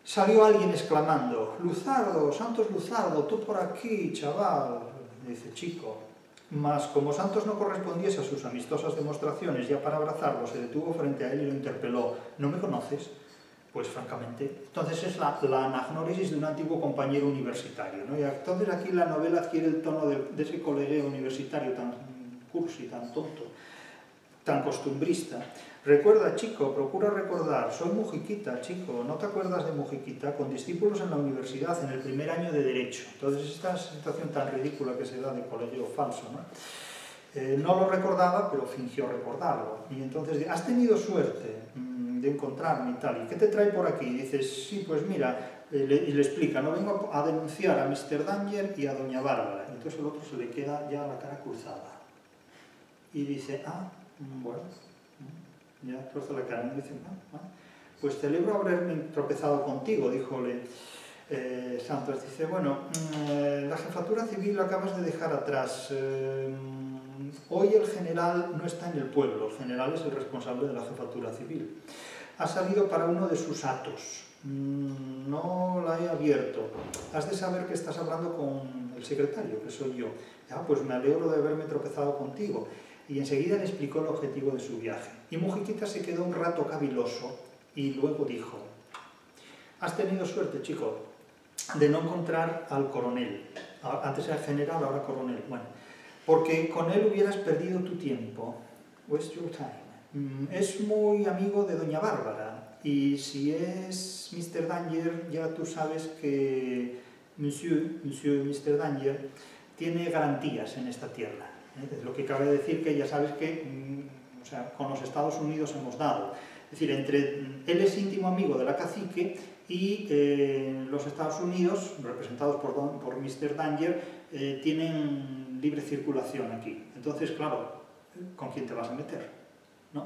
Salió alguien exclamando: «Luzardo, Santos Luzardo, tú por aquí, chaval». Dice: «Chico». Mas como Santos no correspondiese a sus amistosas demostraciones, ya para abrazarlo se detuvo frente a él y lo interpeló: «¿No me conoces?». Pues francamente, entonces es la anagnórisis de un antiguo compañero universitario, ¿no? Y entonces aquí la novela adquiere el tono de ese colegueo universitario tan cursi, tan tonto, tan costumbrista. «Recuerda, chico, procura recordar, soy Mujiquita, chico, ¿no te acuerdas de Mujiquita? Con discípulos en la universidad, en el primer año de Derecho». Entonces esta situación tan ridícula que se da de colegio falso, ¿no? No lo recordaba, pero fingió recordarlo. Y entonces, «¿Has tenido suerte de encontrarme y tal? ¿Y qué te trae por aquí?». Y dices: «Sí, pues mira», y le explica: «No, vengo a denunciar a Mr. Danger y a doña Bárbara». Y entonces el otro se le queda ya la cara cruzada. Y dice: «Ah, bueno». Ya troza la cara y dice: «Pues celebro haberme tropezado contigo», díjole Santos. Dice: «Bueno, la jefatura civil la acabas de dejar atrás. Hoy el general no está en el pueblo, el general es el responsable de la jefatura civil. Ha salido para uno de sus atos. No la he abierto. Has de saber que estás hablando con el secretario, que soy yo». «Ah, pues me alegro de haberme tropezado contigo». Y enseguida le explicó el objetivo de su viaje. Y Mujiquita se quedó un rato caviloso y luego dijo: «Has tenido suerte, chico, de no encontrar al coronel». Antes era general, ahora coronel. Bueno, porque con él hubieras perdido tu tiempo. Waste your time. Es muy amigo de doña Bárbara. Y si es Mr. Danger, ya tú sabes que Mr. Danger tiene garantías en esta tierra. Es lo que cabe decir que ya sabes que o sea, con los Estados Unidos hemos dado. Es decir, él es íntimo amigo de la cacique y los Estados Unidos, representados por Mr. Danger, tienen libre circulación aquí. Entonces, claro, ¿con quién te vas a meter? ¿No?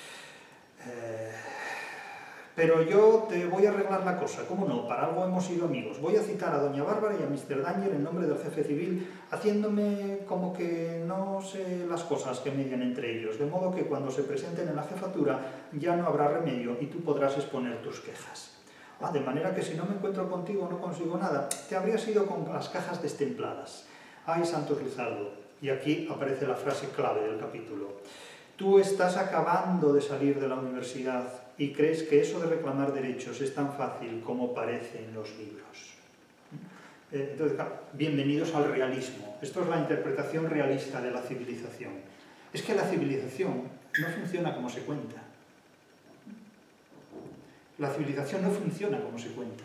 Pero yo te voy a arreglar la cosa, ¿cómo no? Para algo hemos sido amigos. Voy a citar a doña Bárbara y a Mr. Danger en nombre del jefe civil, haciéndome como que no sé las cosas que median entre ellos, de modo que cuando se presenten en la jefatura ya no habrá remedio y tú podrás exponer tus quejas. De manera que si no me encuentro contigo no consigo nada, te habrías ido con las cajas destempladas. Ay, Santos Luzardo. Y aquí aparece la frase clave del capítulo. Tú estás acabando de salir de la universidad y crees que eso de reclamar derechos es tan fácil como parece en los libros. Entonces, claro, bienvenidos al realismo. Esto es la interpretación realista de la civilización. Es que la civilización no funciona como se cuenta. La civilización no funciona como se cuenta.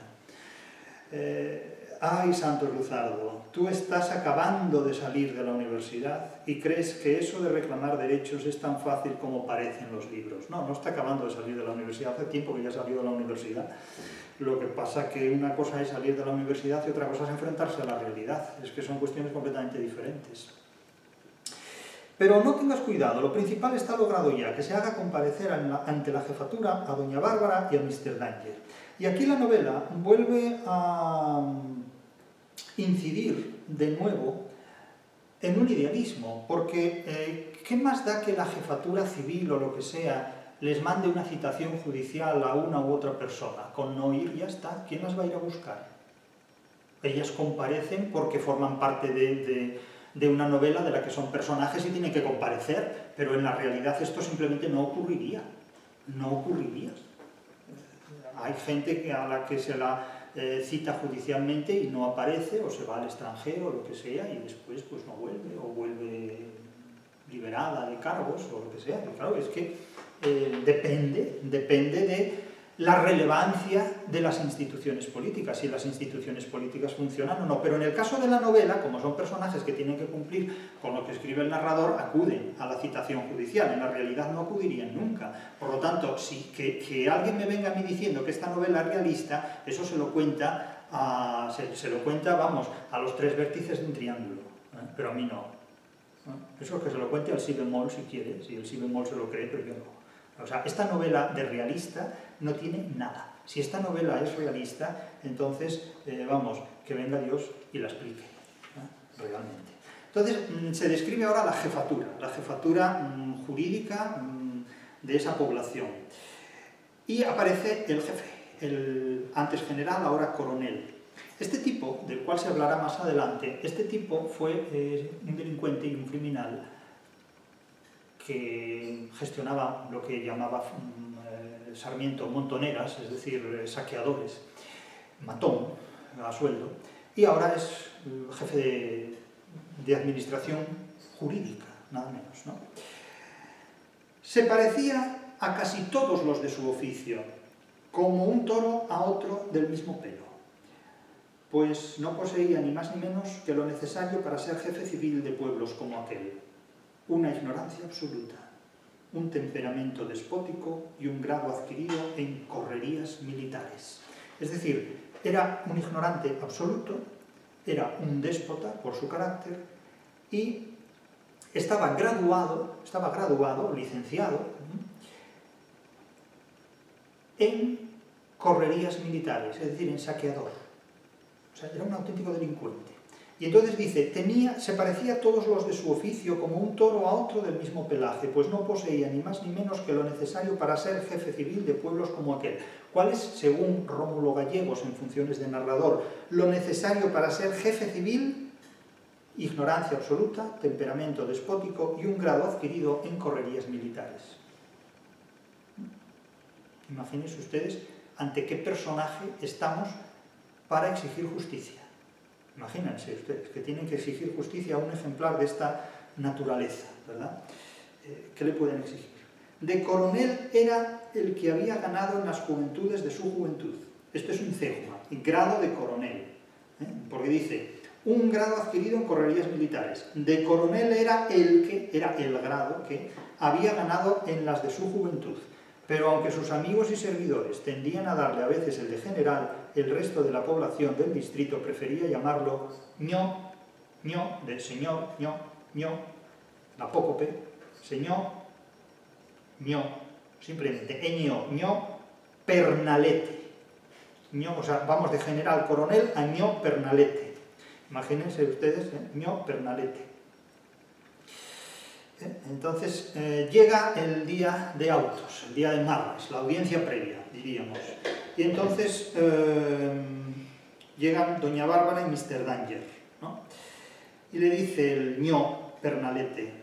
Ay, Santos Luzardo, tú estás acabando de salir de la universidad y crees que eso de reclamar derechos es tan fácil como parece en los libros. No, no está acabando de salir de la universidad, hace tiempo que ya salió de la universidad. Lo que pasa que una cosa es salir de la universidad y otra cosa es enfrentarse a la realidad. Es que son cuestiones completamente diferentes. Pero no tengas cuidado, lo principal está logrado ya, que se haga comparecer ante la jefatura a doña Bárbara y a Mr. Danger. Y aquí la novela vuelve a incidir de nuevo en un idealismo, porque ¿qué más da que la jefatura civil o lo que sea les mande una citación judicial a una u otra persona? Con no ir ya está, ¿quién las va a ir a buscar? Ellas comparecen porque forman parte de una novela de la que son personajes y tienen que comparecer, pero en la realidad esto simplemente no ocurriría. No ocurriría. Hay gente a la que se la cita judicialmente y no aparece, o se va al extranjero, o lo que sea, y después pues no vuelve, o vuelve liberada de cargos, o lo que sea. Y claro, es que depende de la relevancia de las instituciones políticas, si las instituciones políticas funcionan o no. Pero en el caso de la novela, como son personajes que tienen que cumplir con lo que escribe el narrador, acuden a la citación judicial. En la realidad no acudirían nunca. Por lo tanto, si que alguien me venga a mí diciendo que esta novela es realista, eso se lo cuenta, vamos, a los tres vértices de un triángulo. Pero a mí no. Eso es que se lo cuente al si bemol si quiere, si el si bemol se lo cree, pero yo no. O sea, esta novela de realista no tiene nada. Si esta novela es realista, entonces, vamos, que venga Dios y la explique, realmente. Entonces, se describe ahora la jefatura jurídica de esa población. Y aparece el jefe. antes general, ahora coronel. Este tipo, del cual se hablará más adelante, este tipo fue un delincuente y un criminal que gestionaba lo que llamaba Sarmiento montoneras, es decir, saqueadores, matón a sueldo, y ahora es jefe de administración jurídica, nada menos, ¿no? Se parecía a casi todos los de su oficio, como un toro a otro del mismo pelo, pues no poseía ni más ni menos que lo necesario para ser jefe civil de pueblos como aquel: una ignorancia absoluta, un temperamento despótico y un grado adquirido en correrías militares. Es decir, era un ignorante absoluto, era un déspota por su carácter y estaba graduado, licenciado, en correrías militares, es decir, en saqueador. O sea, era un auténtico delincuente. Y entonces dice, se parecía a todos los de su oficio como un toro a otro del mismo pelaje, pues no poseía ni más ni menos que lo necesario para ser jefe civil de pueblos como aquel. ¿Cuál es, según Rómulo Gallegos, en funciones de narrador, lo necesario para ser jefe civil? Ignorancia absoluta, temperamento despótico y un grado adquirido en correrías militares. Imagínense ustedes ante qué personaje estamos para exigir justicia. Imagínense ustedes que tienen que exigir justicia a un ejemplar de esta naturaleza, ¿verdad? ¿Qué le pueden exigir? De coronel era el que había ganado en las juventudes de su juventud. Esto es un cegma, grado de coronel, porque dice, un grado adquirido en correrías militares. De coronel era el grado que había ganado en las de su juventud. Pero aunque sus amigos y servidores tendían a darle a veces el de general, el resto de la población del distrito prefería llamarlo ño, de señor, ño, apócope, señor, ño, simplemente ño, pernalete. Ño, o sea, vamos de general coronel a ño pernalete. Imagínense ustedes, ño pernalete. Entonces llega el día de autos, el día de Marras, la audiencia previa, diríamos. Y entonces llegan doña Bárbara y Mr. Danger, ¿no? Y le dice el ño Pernalete,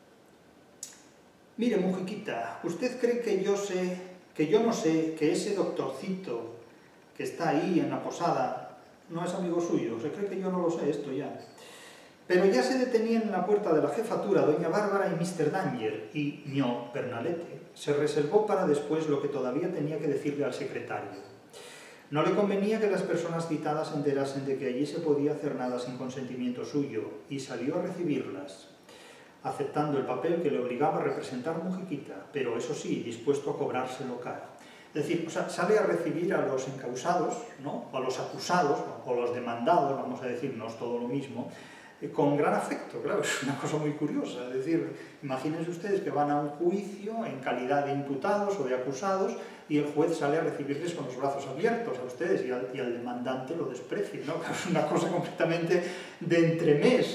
mire, mujiquita, ¿usted cree que yo no sé que ese doctorcito que está ahí en la posada no es amigo suyo? ¿Se cree que yo no lo sé esto ya? Pero ya se detenían en la puerta de la jefatura doña Bárbara y Mr. Danger, y ño Pernalete se reservó para después lo que todavía tenía que decirle al secretario. No le convenía que las personas citadas se enterasen de que allí se podía hacer nada sin consentimiento suyo, y salió a recibirlas, aceptando el papel que le obligaba a representar Mujiquita, pero eso sí, dispuesto a cobrárselo caro. Es decir, o sea, sale a recibir a los encausados, ¿no? O a los acusados, o los demandados, vamos a decir, no es todo lo mismo, con gran afecto, claro, es una cosa muy curiosa. Es decir, imagínense ustedes que van a un juicio en calidad de imputados o de acusados y el juez sale a recibirles con los brazos abiertos a ustedes y al demandante lo desprecia, ¿no? Es una cosa completamente de entremés,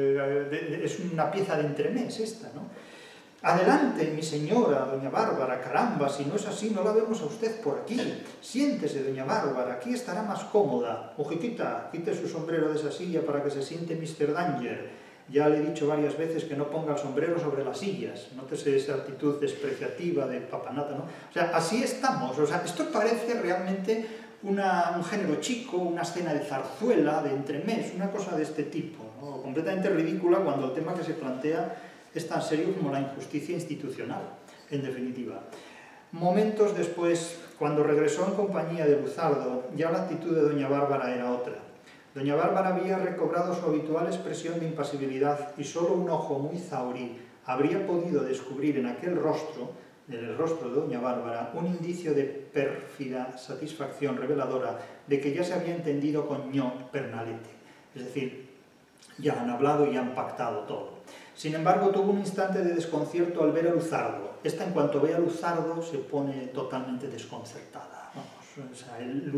es una pieza de entremés esta, ¿no? Adelante, mi señora, doña Bárbara, caramba, si no es así, no la vemos a usted por aquí. Siéntese, doña Bárbara, aquí estará más cómoda. Mujiquita, quite su sombrero de esa silla para que se siente Mr. Danger. Ya le he dicho varias veces que no ponga el sombrero sobre las sillas. Nótese esa actitud despreciativa de papanata, ¿no? O sea, así estamos. O sea, esto parece realmente un género chico, una escena de zarzuela, de entremés, una cosa de este tipo, ¿no? Completamente ridícula cuando el tema que se plantea es tan serio como la injusticia institucional, en definitiva. Momentos después, cuando regresó en compañía de Luzardo, ya la actitud de doña Bárbara era otra. Doña Bárbara había recobrado su habitual expresión de impasibilidad y solo un ojo muy zahorí habría podido descubrir en aquel rostro, en el rostro de doña Bárbara, un indicio de pérfida satisfacción reveladora de que ya se había entendido con ño Pernalete. Es decir, ya han hablado y han pactado todo. Sin embargo, tuvo un instante de desconcierto al ver a Luzardo. Esta, en cuanto ve a Luzardo, se pone totalmente desconcertada. Vamos, o sea, el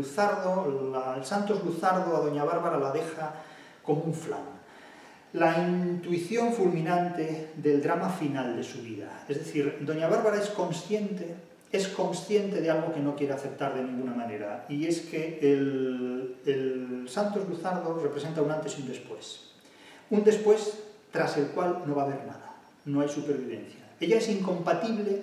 Santos Luzardo a doña Bárbara la deja como un flan. La intuición fulminante del drama final de su vida. Es decir, doña Bárbara es consciente es consciente de algo que no quiere aceptar de ninguna manera, y es que el Santos Luzardo representa un antes y un después. Un después tras el cual no va a haber nada, no hay supervivencia. Ella es incompatible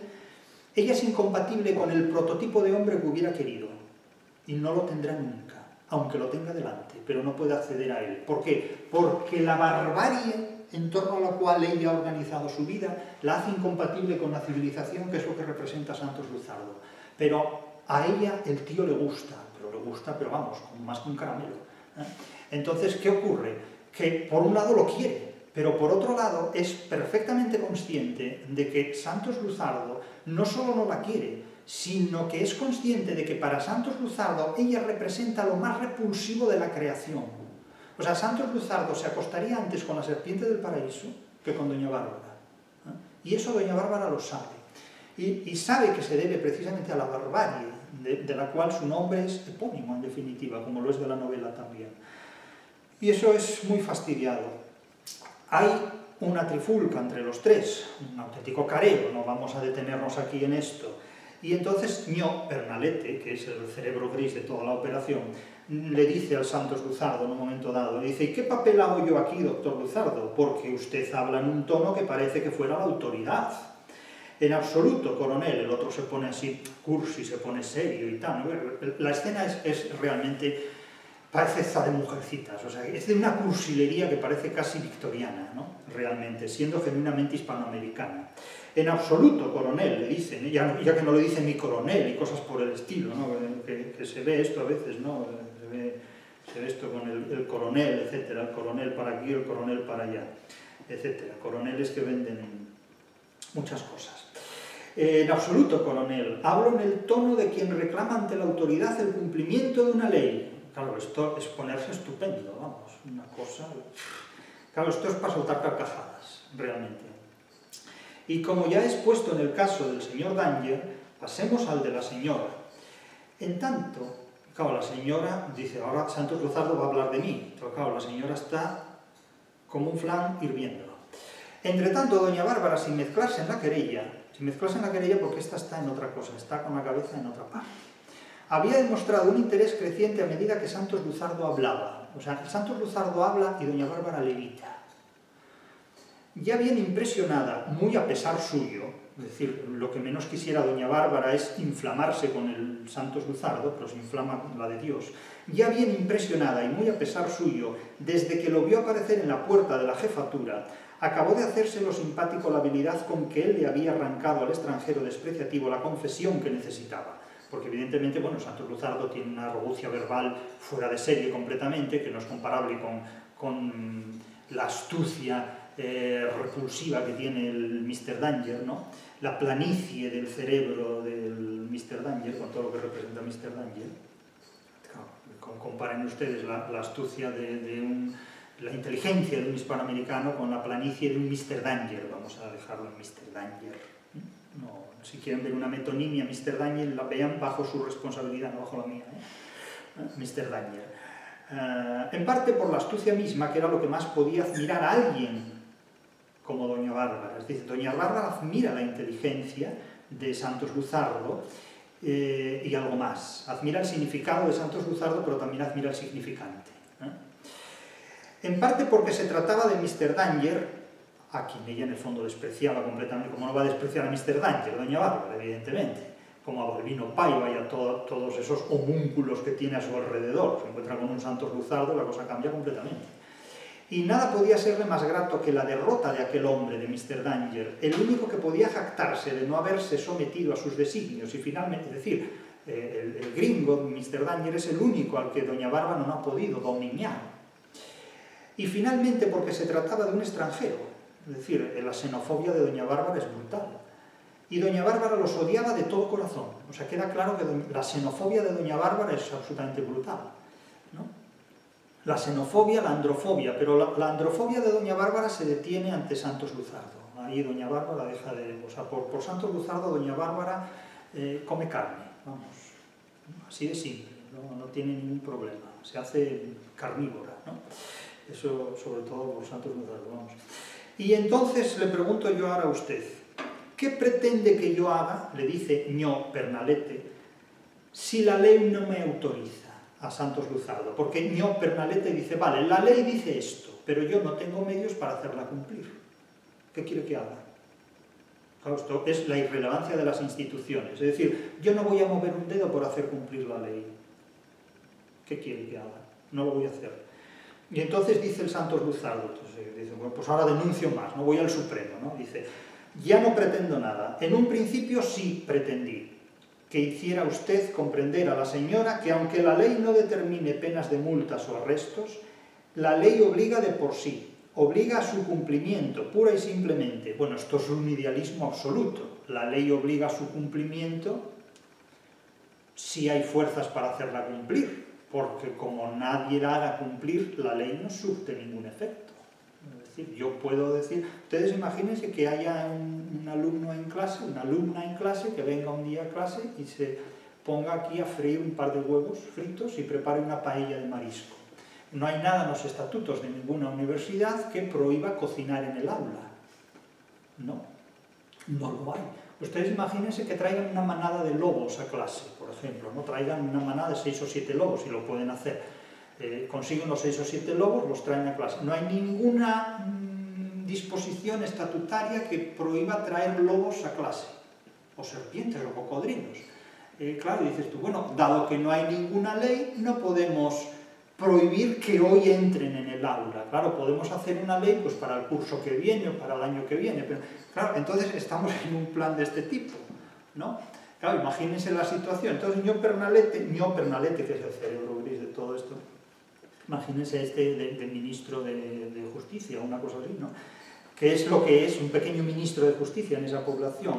con el prototipo de hombre que hubiera querido, y no lo tendrá nunca, aunque lo tenga delante, pero no puede acceder a él. ¿Por qué? Porque la barbarie en torno a la cual ella ha organizado su vida la hace incompatible con la civilización, que es lo que representa Santos Luzardo. Pero a ella el tío le gusta, pero vamos, más que un caramelo. Entonces, ¿qué ocurre? Que por un lado lo quiere, pero por otro lado es perfectamente consciente de que Santos Luzardo no solo no la quiere, sino que es consciente de que para Santos Luzardo ella representa lo más repulsivo de la creación. O sea, Santos Luzardo se acostaría antes con la serpiente del paraíso que con doña Bárbara. Y eso doña Bárbara lo sabe. Y sabe que se debe precisamente a la barbarie, de la cual su nombre es epónimo, en definitiva, como lo es de la novela también. Y eso es muy fastidiado. Hay una trifulca entre los tres, un auténtico careo, no vamos a detenernos aquí en esto. Y entonces Ño Pernalete, que es el cerebro gris de toda la operación, le dice al Santos Luzardo en un momento dado, le dice: ¿y qué papel hago yo aquí, doctor Luzardo? Porque usted habla en un tono que parece que fuera la autoridad. En absoluto, coronel. El otro se pone así, cursi, se pone serio y tal. La escena es realmente, parece esta de Mujercitas, o sea, es de una cursilería que parece casi victoriana, ¿no? Realmente, siendo genuinamente hispanoamericana. En absoluto, coronel, le dicen, ya que no le dicen ni coronel y cosas por el estilo, ¿no? Que se ve esto a veces, ¿no? Se ve esto con el coronel, etcétera, el coronel para aquí, el coronel para allá, etcétera. Coroneles que venden muchas cosas. En absoluto, coronel, hablo en el tono de quien reclama ante la autoridad el cumplimiento de una ley. Claro, esto es ponerse estupendo, vamos, una cosa... Claro, esto es para soltar carcajadas, realmente. Y como ya he expuesto en el caso del señor Danger, pasemos al de la señora. En tanto, claro, la señora dice, ahora Santos Luzardo va a hablar de mí, pero claro, la señora está como un flan hirviendo. Entre tanto, doña Bárbara, sin mezclarse en la querella porque esta está en otra cosa, está con la cabeza en otra parte, había demostrado un interés creciente a medida que Santos Luzardo hablaba. O sea, Santos Luzardo habla y doña Bárbara levita. Ya bien impresionada, muy a pesar suyo, es decir, lo que menos quisiera doña Bárbara es inflamarse con el Santos Luzardo, pero se inflama con la de Dios. Ya bien impresionada y muy a pesar suyo, desde que lo vio aparecer en la puerta de la jefatura, acabó de hacérselo simpático la habilidad con que él le había arrancado al extranjero despreciativo la confesión que necesitaba. Porque evidentemente, bueno, Santos Luzardo tiene una arrogancia verbal fuera de serie completamente, que no es comparable con la astucia repulsiva que tiene el Mr. Danger, ¿no? La planicie del cerebro del Mr. Danger, con todo lo que representa Mr. Danger. Claro, comparen ustedes la astucia la inteligencia de un hispanoamericano con la planicie de un Mr. Danger. Vamos a dejarlo en Mr. Danger. No, si quieren ver una metonimia, Mr. Danger, la vean bajo su responsabilidad, no bajo la mía, Mr. Danger. En parte por la astucia misma, que era lo que más podía admirar a alguien como doña Bárbara. Es decir, doña Bárbara admira la inteligencia de Santos Luzardo y algo más. Admira el significado de Santos Luzardo, pero también admira el significante. En parte porque se trataba de Mr. Danger, a quien ella en el fondo despreciaba completamente. Como no va a despreciar a Mr. Danger, doña Bárbara, evidentemente, como a Balbino Paiva y a todos esos homúnculos que tiene a su alrededor. Se encuentra con un Santos Luzardo, la cosa cambia completamente. Y nada podía serle más grato que la derrota de aquel hombre, de Mr. Danger, el único que podía jactarse de no haberse sometido a sus designios y finalmente, es decir, el gringo, Mr. Danger, es el único al que doña Bárbara no ha podido dominar. Y finalmente porque se trataba de un extranjero, es decir, la xenofobia de doña Bárbara es brutal. Y doña Bárbara los odiaba de todo corazón. O sea, queda claro que la xenofobia de doña Bárbara es absolutamente brutal, ¿no? La xenofobia, la androfobia, pero la androfobia de doña Bárbara se detiene ante Santos Luzardo. Ahí doña Bárbara deja de... O sea, por Santos Luzardo doña Bárbara come carne, vamos, así de simple, no tiene ningún problema, se hace carnívora, ¿no? Eso sobre todo por Santos Luzardo, vamos. Y entonces le pregunto yo ahora a usted, ¿qué pretende que yo haga? Le dice Ño Pernalete, si la ley no me autoriza a Santos Luzardo. Porque Ño Pernalete dice, vale, la ley dice esto, pero yo no tengo medios para hacerla cumplir. ¿Qué quiere que haga? Claro, esto es la irrelevancia de las instituciones. Es decir, yo no voy a mover un dedo por hacer cumplir la ley. ¿Qué quiere que haga? No lo voy a hacer. Y entonces dice el Santos Luzardo, dice, bueno, pues ahora denuncio más, no voy al Supremo, ¿no? Dice, ya no pretendo nada. En un principio sí pretendí que hiciera usted comprender a la señora que aunque la ley no determine penas de multas o arrestos, la ley obliga de por sí, obliga a su cumplimiento, pura y simplemente. Bueno, esto es un idealismo absoluto. La ley obliga a su cumplimiento si hay fuerzas para hacerla cumplir, porque como nadie la haga cumplir, la ley no surte ningún efecto. Es decir, yo puedo decir, ustedes imagínense que haya un alumno en clase, una alumna en clase, que venga un día a clase y se ponga aquí a freír un par de huevos fritos y prepare una paella de marisco. No hay nada en los estatutos de ninguna universidad que prohíba cocinar en el aula. No, no lo hay. Ustedes imagínense que traigan una manada de lobos a clase, por ejemplo, ¿no? Traigan una manada de 6 o 7 lobos, y lo pueden hacer. Consiguen los 6 o 7 lobos, los traen a clase. No hay ninguna disposición estatutaria que prohíba traer lobos a clase, o serpientes, o cocodrilos. Claro, dices tú, bueno, dado que no hay ninguna ley, no podemos prohibir que hoy entren en el aula. Claro, podemos hacer una ley pues para el curso que viene o para el año que viene, pero claro, entonces estamos en un plan de este tipo, ¿no? Claro, imagínense la situación. Entonces, Ño Pernalete, que es el cerebro gris de todo esto, imagínense de ministro de Justicia, una cosa así, ¿no? Que es lo que es un pequeño ministro de Justicia en esa población.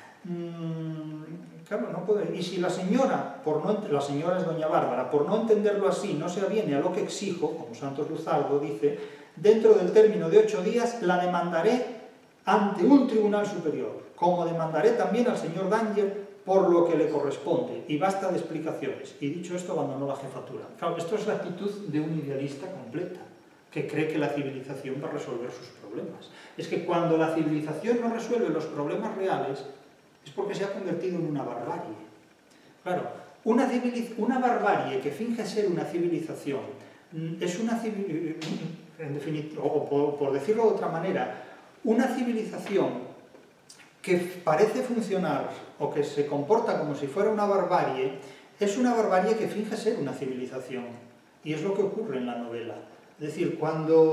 Claro, no puede. Y si la señora, la señora es doña Bárbara, por no entenderlo así, no se aviene a lo que exijo, como Santos Luzardo dice, dentro del término de 8 días la demandaré ante un tribunal superior, como demandaré también al señor Danger por lo que le corresponde, y basta de explicaciones. Y dicho esto, abandonó la jefatura. Claro, esto es la actitud de un idealista completa, que cree que la civilización va a resolver sus problemas. Es que cuando la civilización no resuelve los problemas reales, es porque se ha convertido en una barbarie. Claro, una barbarie que finge ser una civilización es una civilización, en definitiva, o por decirlo de otra manera, una civilización que parece funcionar o que se comporta como si fuera una barbarie, es una barbarie que finge ser una civilización. Y es lo que ocurre en la novela. Es decir, cuando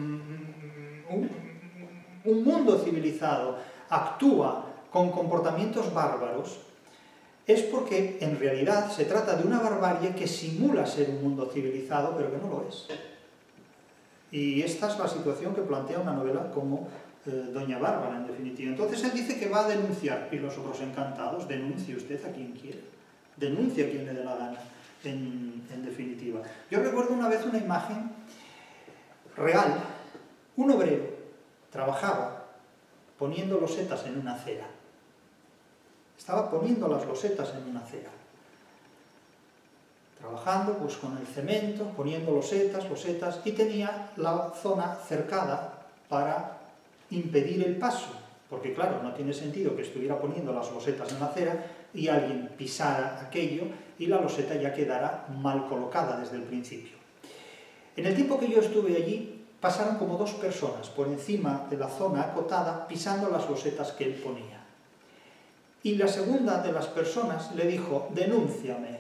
un mundo civilizado actúa con comportamientos bárbaros, es porque en realidad se trata de una barbarie que simula ser un mundo civilizado, pero que no lo es. Y esta es la situación que plantea una novela como Doña Bárbara, en definitiva. Entonces él dice que va a denunciar, y los otros encantados, denuncie usted a quien quiera, denuncie a quien le dé la gana, en definitiva. Yo recuerdo una vez una imagen real. Un obrero trabajaba poniendo losetas en una acera. Estaba poniendo las losetas en una acera. Trabajando pues con el cemento, poniendo losetas, y tenía la zona cercada para impedir el paso. Porque claro, no tiene sentido que estuviera poniendo las losetas en la acera y alguien pisara aquello y la loseta ya quedara mal colocada desde el principio. En el tiempo que yo estuve allí, pasaron como 2 personas por encima de la zona acotada pisando las losetas que él ponía. Y la segunda de las personas le dijo, denúnciame.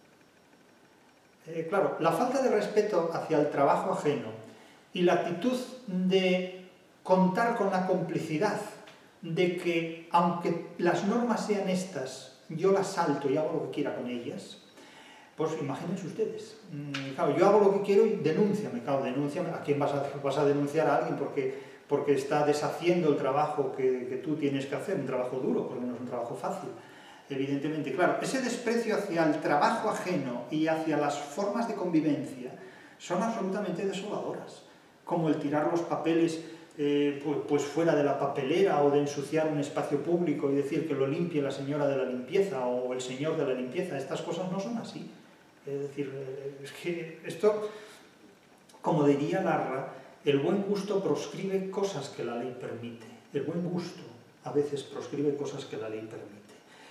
Claro, la falta de respeto hacia el trabajo ajeno y la actitud de contar con la complicidad de que, aunque las normas sean estas, yo las salto y hago lo que quiera con ellas, pues imagínense ustedes. Claro, yo hago lo que quiero y denúnciame. Claro, denúnciame. ¿A quién vas a denunciar a alguien porque está deshaciendo el trabajo que tú tienes que hacer? Un trabajo duro, porque no es un trabajo fácil, evidentemente. Claro, ese desprecio hacia el trabajo ajeno y hacia las formas de convivencia son absolutamente desoladoras. Como el tirar los papeles pues fuera de la papelera, o de ensuciar un espacio público y decir que lo limpie la señora de la limpieza o el señor de la limpieza. Estas cosas no son así. Es decir, es que esto, como diría Larra, el buen gusto proscribe cosas que la ley permite. El buen gusto. a veces proscribe cosas que la ley permite.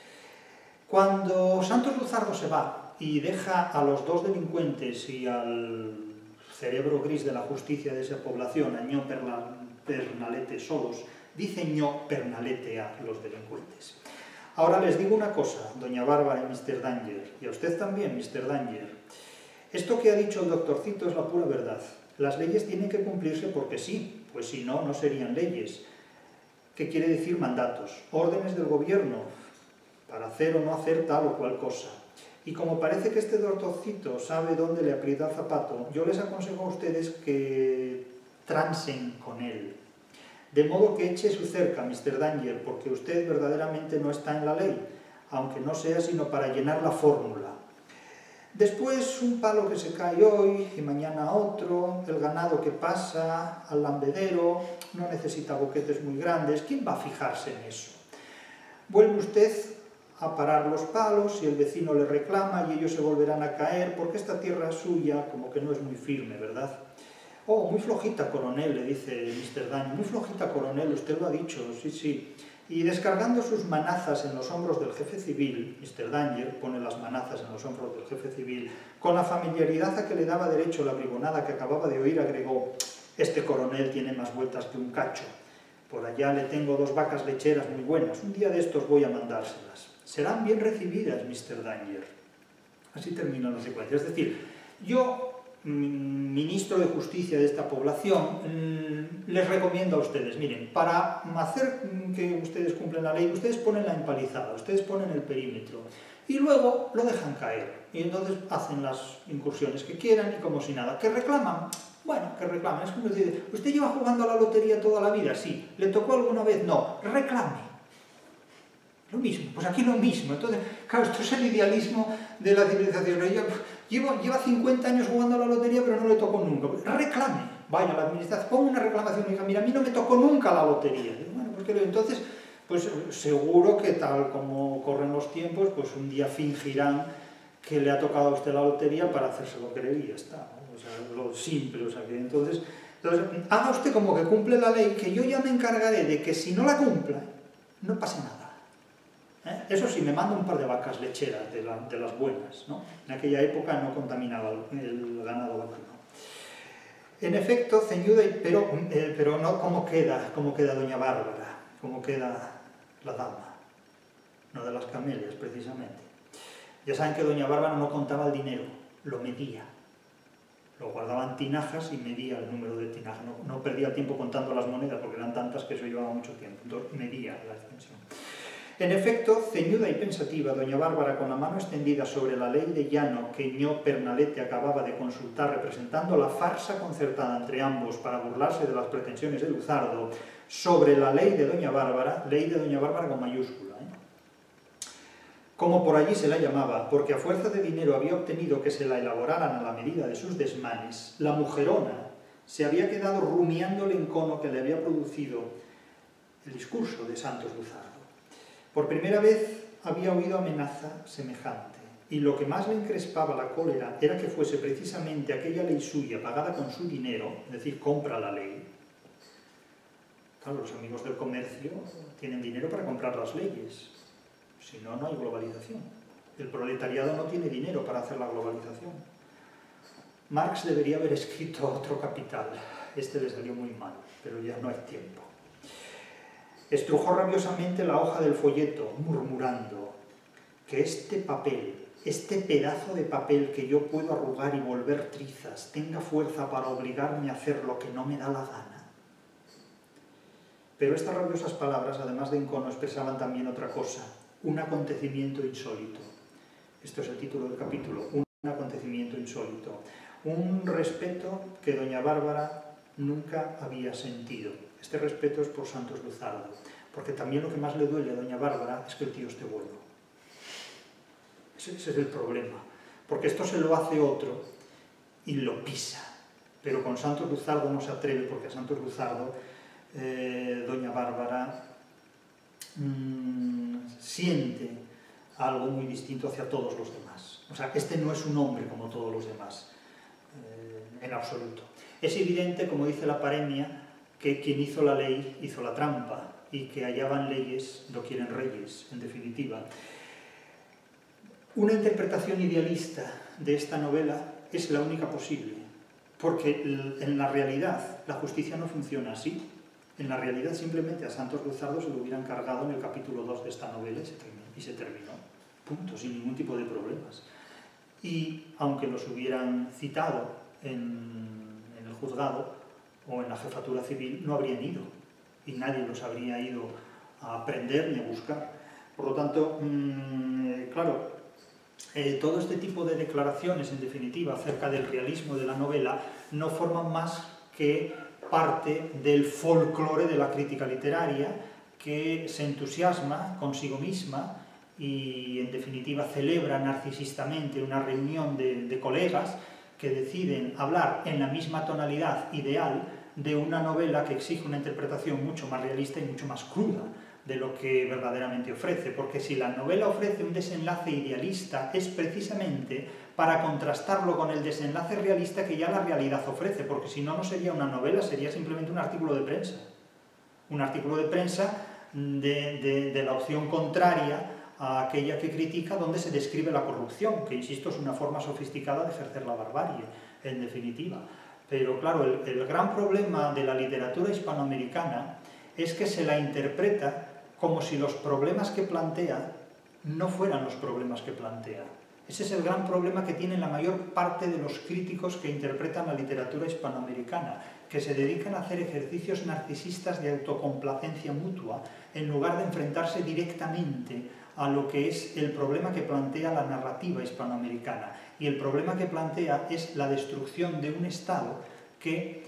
Cuando Santos Luzardo se va y deja a los dos delincuentes y al cerebro gris de la justicia de esa población, a Ño Pernalete solos, dice Ño Pernalete a los delincuentes. Ahora les digo una cosa, doña Bárbara y Mr. Danger, y a usted también, Mr. Danger. Esto que ha dicho el doctorcito es la pura verdad. Las leyes tienen que cumplirse porque sí, pues si no, no serían leyes. ¿Qué quiere decir mandatos? Órdenes del gobierno para hacer o no hacer tal o cual cosa. Y como parece que este doctorcito sabe dónde le aprieta el zapato, yo les aconsejo a ustedes que transen con él. De modo que eche su cerca, Mr. Danger, porque usted verdaderamente no está en la ley, aunque no sea sino para llenar la fórmula. Después un palo que se cae hoy y mañana otro, el ganado que pasa al lambedero, no necesita boquetes muy grandes, ¿quién va a fijarse en eso? Vuelve usted a parar los palos y el vecino le reclama y ellos se volverán a caer porque esta tierra suya como que no es muy firme, ¿verdad? Oh, muy flojita, coronel, le dice Mr. Danger, muy flojita, coronel, usted lo ha dicho, sí, sí. Y descargando sus manazas en los hombros del jefe civil, Mr. Danger pone las manazas en los hombros del jefe civil, con la familiaridad a que le daba derecho la brigonada que acababa de oír, agregó: este coronel tiene más vueltas que un cacho. Por allá le tengo 2 vacas lecheras muy buenas, un día de estos voy a mandárselas. Serán bien recibidas, Mr. Danger. Así termina la secuencia. Es decir, yo, ministro de Justicia de esta población, les recomiendo a ustedes, miren, para hacer que ustedes cumplan la ley, ustedes ponen la empalizada, ustedes ponen el perímetro y luego lo dejan caer y entonces hacen las incursiones que quieran y como si nada. ¿Que reclaman? Bueno, que reclaman. Es como decir, ¿usted lleva jugando a la lotería toda la vida? Sí. ¿Le tocó alguna vez? No. Reclame. Lo mismo, pues aquí lo mismo. Entonces, claro, esto es el idealismo de la civilización. Lleva 50 años jugando a la lotería, pero no le tocó nunca. Reclame, vaya a la administración, ponga una reclamación y diga, mira, a mí no me tocó nunca la lotería. Bueno, pues entonces, pues seguro que tal como corren los tiempos, pues un día fingirán que le ha tocado a usted la lotería para hacérselo creer y ya está, ¿no? O sea, lo simple, o sea, que entonces, haga usted como que cumple la ley, que yo ya me encargaré de que si no la cumpla, no pase nada. Eso sí, me manda un par de vacas lecheras de las buenas, ¿no? En aquella época no contaminaba el ganado vacuno. En efecto, ceñuda, pero no cómo queda doña Bárbara, cómo queda la dama, no de las camelias, precisamente. Ya saben que doña Bárbara no contaba el dinero, lo medía. Lo guardaba en tinajas y medía el número de tinajas. No perdía el tiempo contando las monedas porque eran tantas que eso llevaba mucho tiempo. Entonces medía la extensión. En efecto, ceñuda y pensativa, doña Bárbara, con la mano extendida sobre la ley de llano que Ño Pernalete acababa de consultar, representando la farsa concertada entre ambos para burlarse de las pretensiones de Luzardo, sobre la ley de doña Bárbara con mayúscula, como por allí se la llamaba, porque a fuerza de dinero había obtenido que se la elaboraran a la medida de sus desmanes, la mujerona se había quedado rumiando el encono que le había producido el discurso de Santos Luzardo. Por primera vez había oído amenaza semejante, y lo que más le encrespaba la cólera era que fuese precisamente aquella ley suya pagada con su dinero, es decir, compra la ley. Claro, los amigos del comercio tienen dinero para comprar las leyes, si no, no hay globalización. El proletariado no tiene dinero para hacer la globalización. Marx debería haber escrito otro Capital, este le salió muy mal, pero ya no hay tiempo. Estrujó rabiosamente la hoja del folleto, murmurando que este papel, este pedazo de papel que yo puedo arrugar y volver trizas, tenga fuerza para obligarme a hacer lo que no me da la gana. Pero estas rabiosas palabras, además de encono, expresaban también otra cosa, un acontecimiento insólito. Esto es el título del capítulo, un acontecimiento insólito. Un respeto que doña Bárbara nunca había sentido. Este respeto es por Santos Luzardo, porque también lo que más le duele a doña Bárbara es que el tío esté bueno. Ese es el problema, porque esto se lo hace otro y lo pisa, pero con Santos Luzardo no se atreve, porque a Santos Luzardo doña Bárbara siente algo muy distinto hacia todos los demás. O sea, este no es un hombre como todos los demás, en absoluto. Es evidente, como dice la paremia, que quien hizo la ley hizo la trampa, y que allá van leyes, no quieren reyes, en definitiva. Una interpretación idealista de esta novela es la única posible, porque en la realidad la justicia no funciona así. En la realidad simplemente a Santos Luzardo se lo hubieran cargado en el capítulo 2 de esta novela y se terminó. Punto, sin ningún tipo de problemas. Y aunque los hubieran citado en el juzgado o en la jefatura civil, no habrían ido. Y nadie los habría ido a aprender ni a buscar. Por lo tanto, claro, todo este tipo de declaraciones, en definitiva, acerca del realismo de la novela, no forman más que parte del folclore de la crítica literaria, que se entusiasma consigo misma y, en definitiva, celebra narcisistamente una reunión de colegas que deciden hablar en la misma tonalidad ideal de una novela que exige una interpretación mucho más realista y mucho más cruda de lo que verdaderamente ofrece, porque si la novela ofrece un desenlace idealista es precisamente para contrastarlo con el desenlace realista que ya la realidad ofrece, porque si no, no sería una novela, sería simplemente un artículo de prensa. Un artículo de prensa de la opción contraria a aquella que critica, donde se describe la corrupción, que, insisto, es una forma sofisticada de ejercer la barbarie, en definitiva. Pero claro, el gran problema de la literatura hispanoamericana es que se la interpreta como si los problemas que plantea no fueran los problemas que plantea. Ese es el gran problema que tienen la mayor parte de los críticos que interpretan la literatura hispanoamericana, que se dedican a hacer ejercicios narcisistas de autocomplacencia mutua, en lugar de enfrentarse directamente a lo que es el problema que plantea la narrativa hispanoamericana. Y el problema que plantea es la destrucción de un Estado que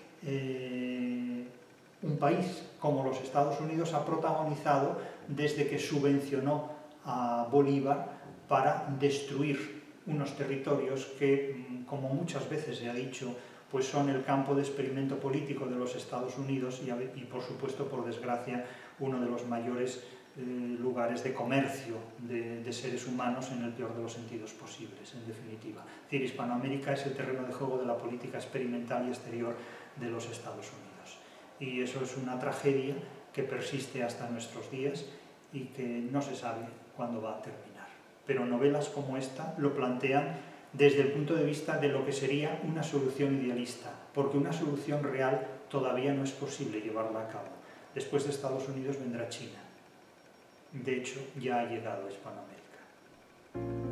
un país como los Estados Unidos ha protagonizado desde que subvencionó a Bolívar para destruir unos territorios que, como muchas veces se ha dicho, pues son el campo de experimento político de los Estados Unidos y por supuesto, por desgracia, uno de los mayores lugares de comercio de seres humanos en el peor de los sentidos posibles, en definitiva. Es decir, Hispanoamérica es el terreno de juego de la política experimental y exterior de los Estados Unidos. Y eso es una tragedia que persiste hasta nuestros días y que no se sabe cuándo va a terminar. Pero novelas como esta lo plantean desde el punto de vista de lo que sería una solución idealista, porque una solución real todavía no es posible llevarla a cabo. Después de Estados Unidos vendrá China. De hecho, ya ha llegado a Hispanoamérica.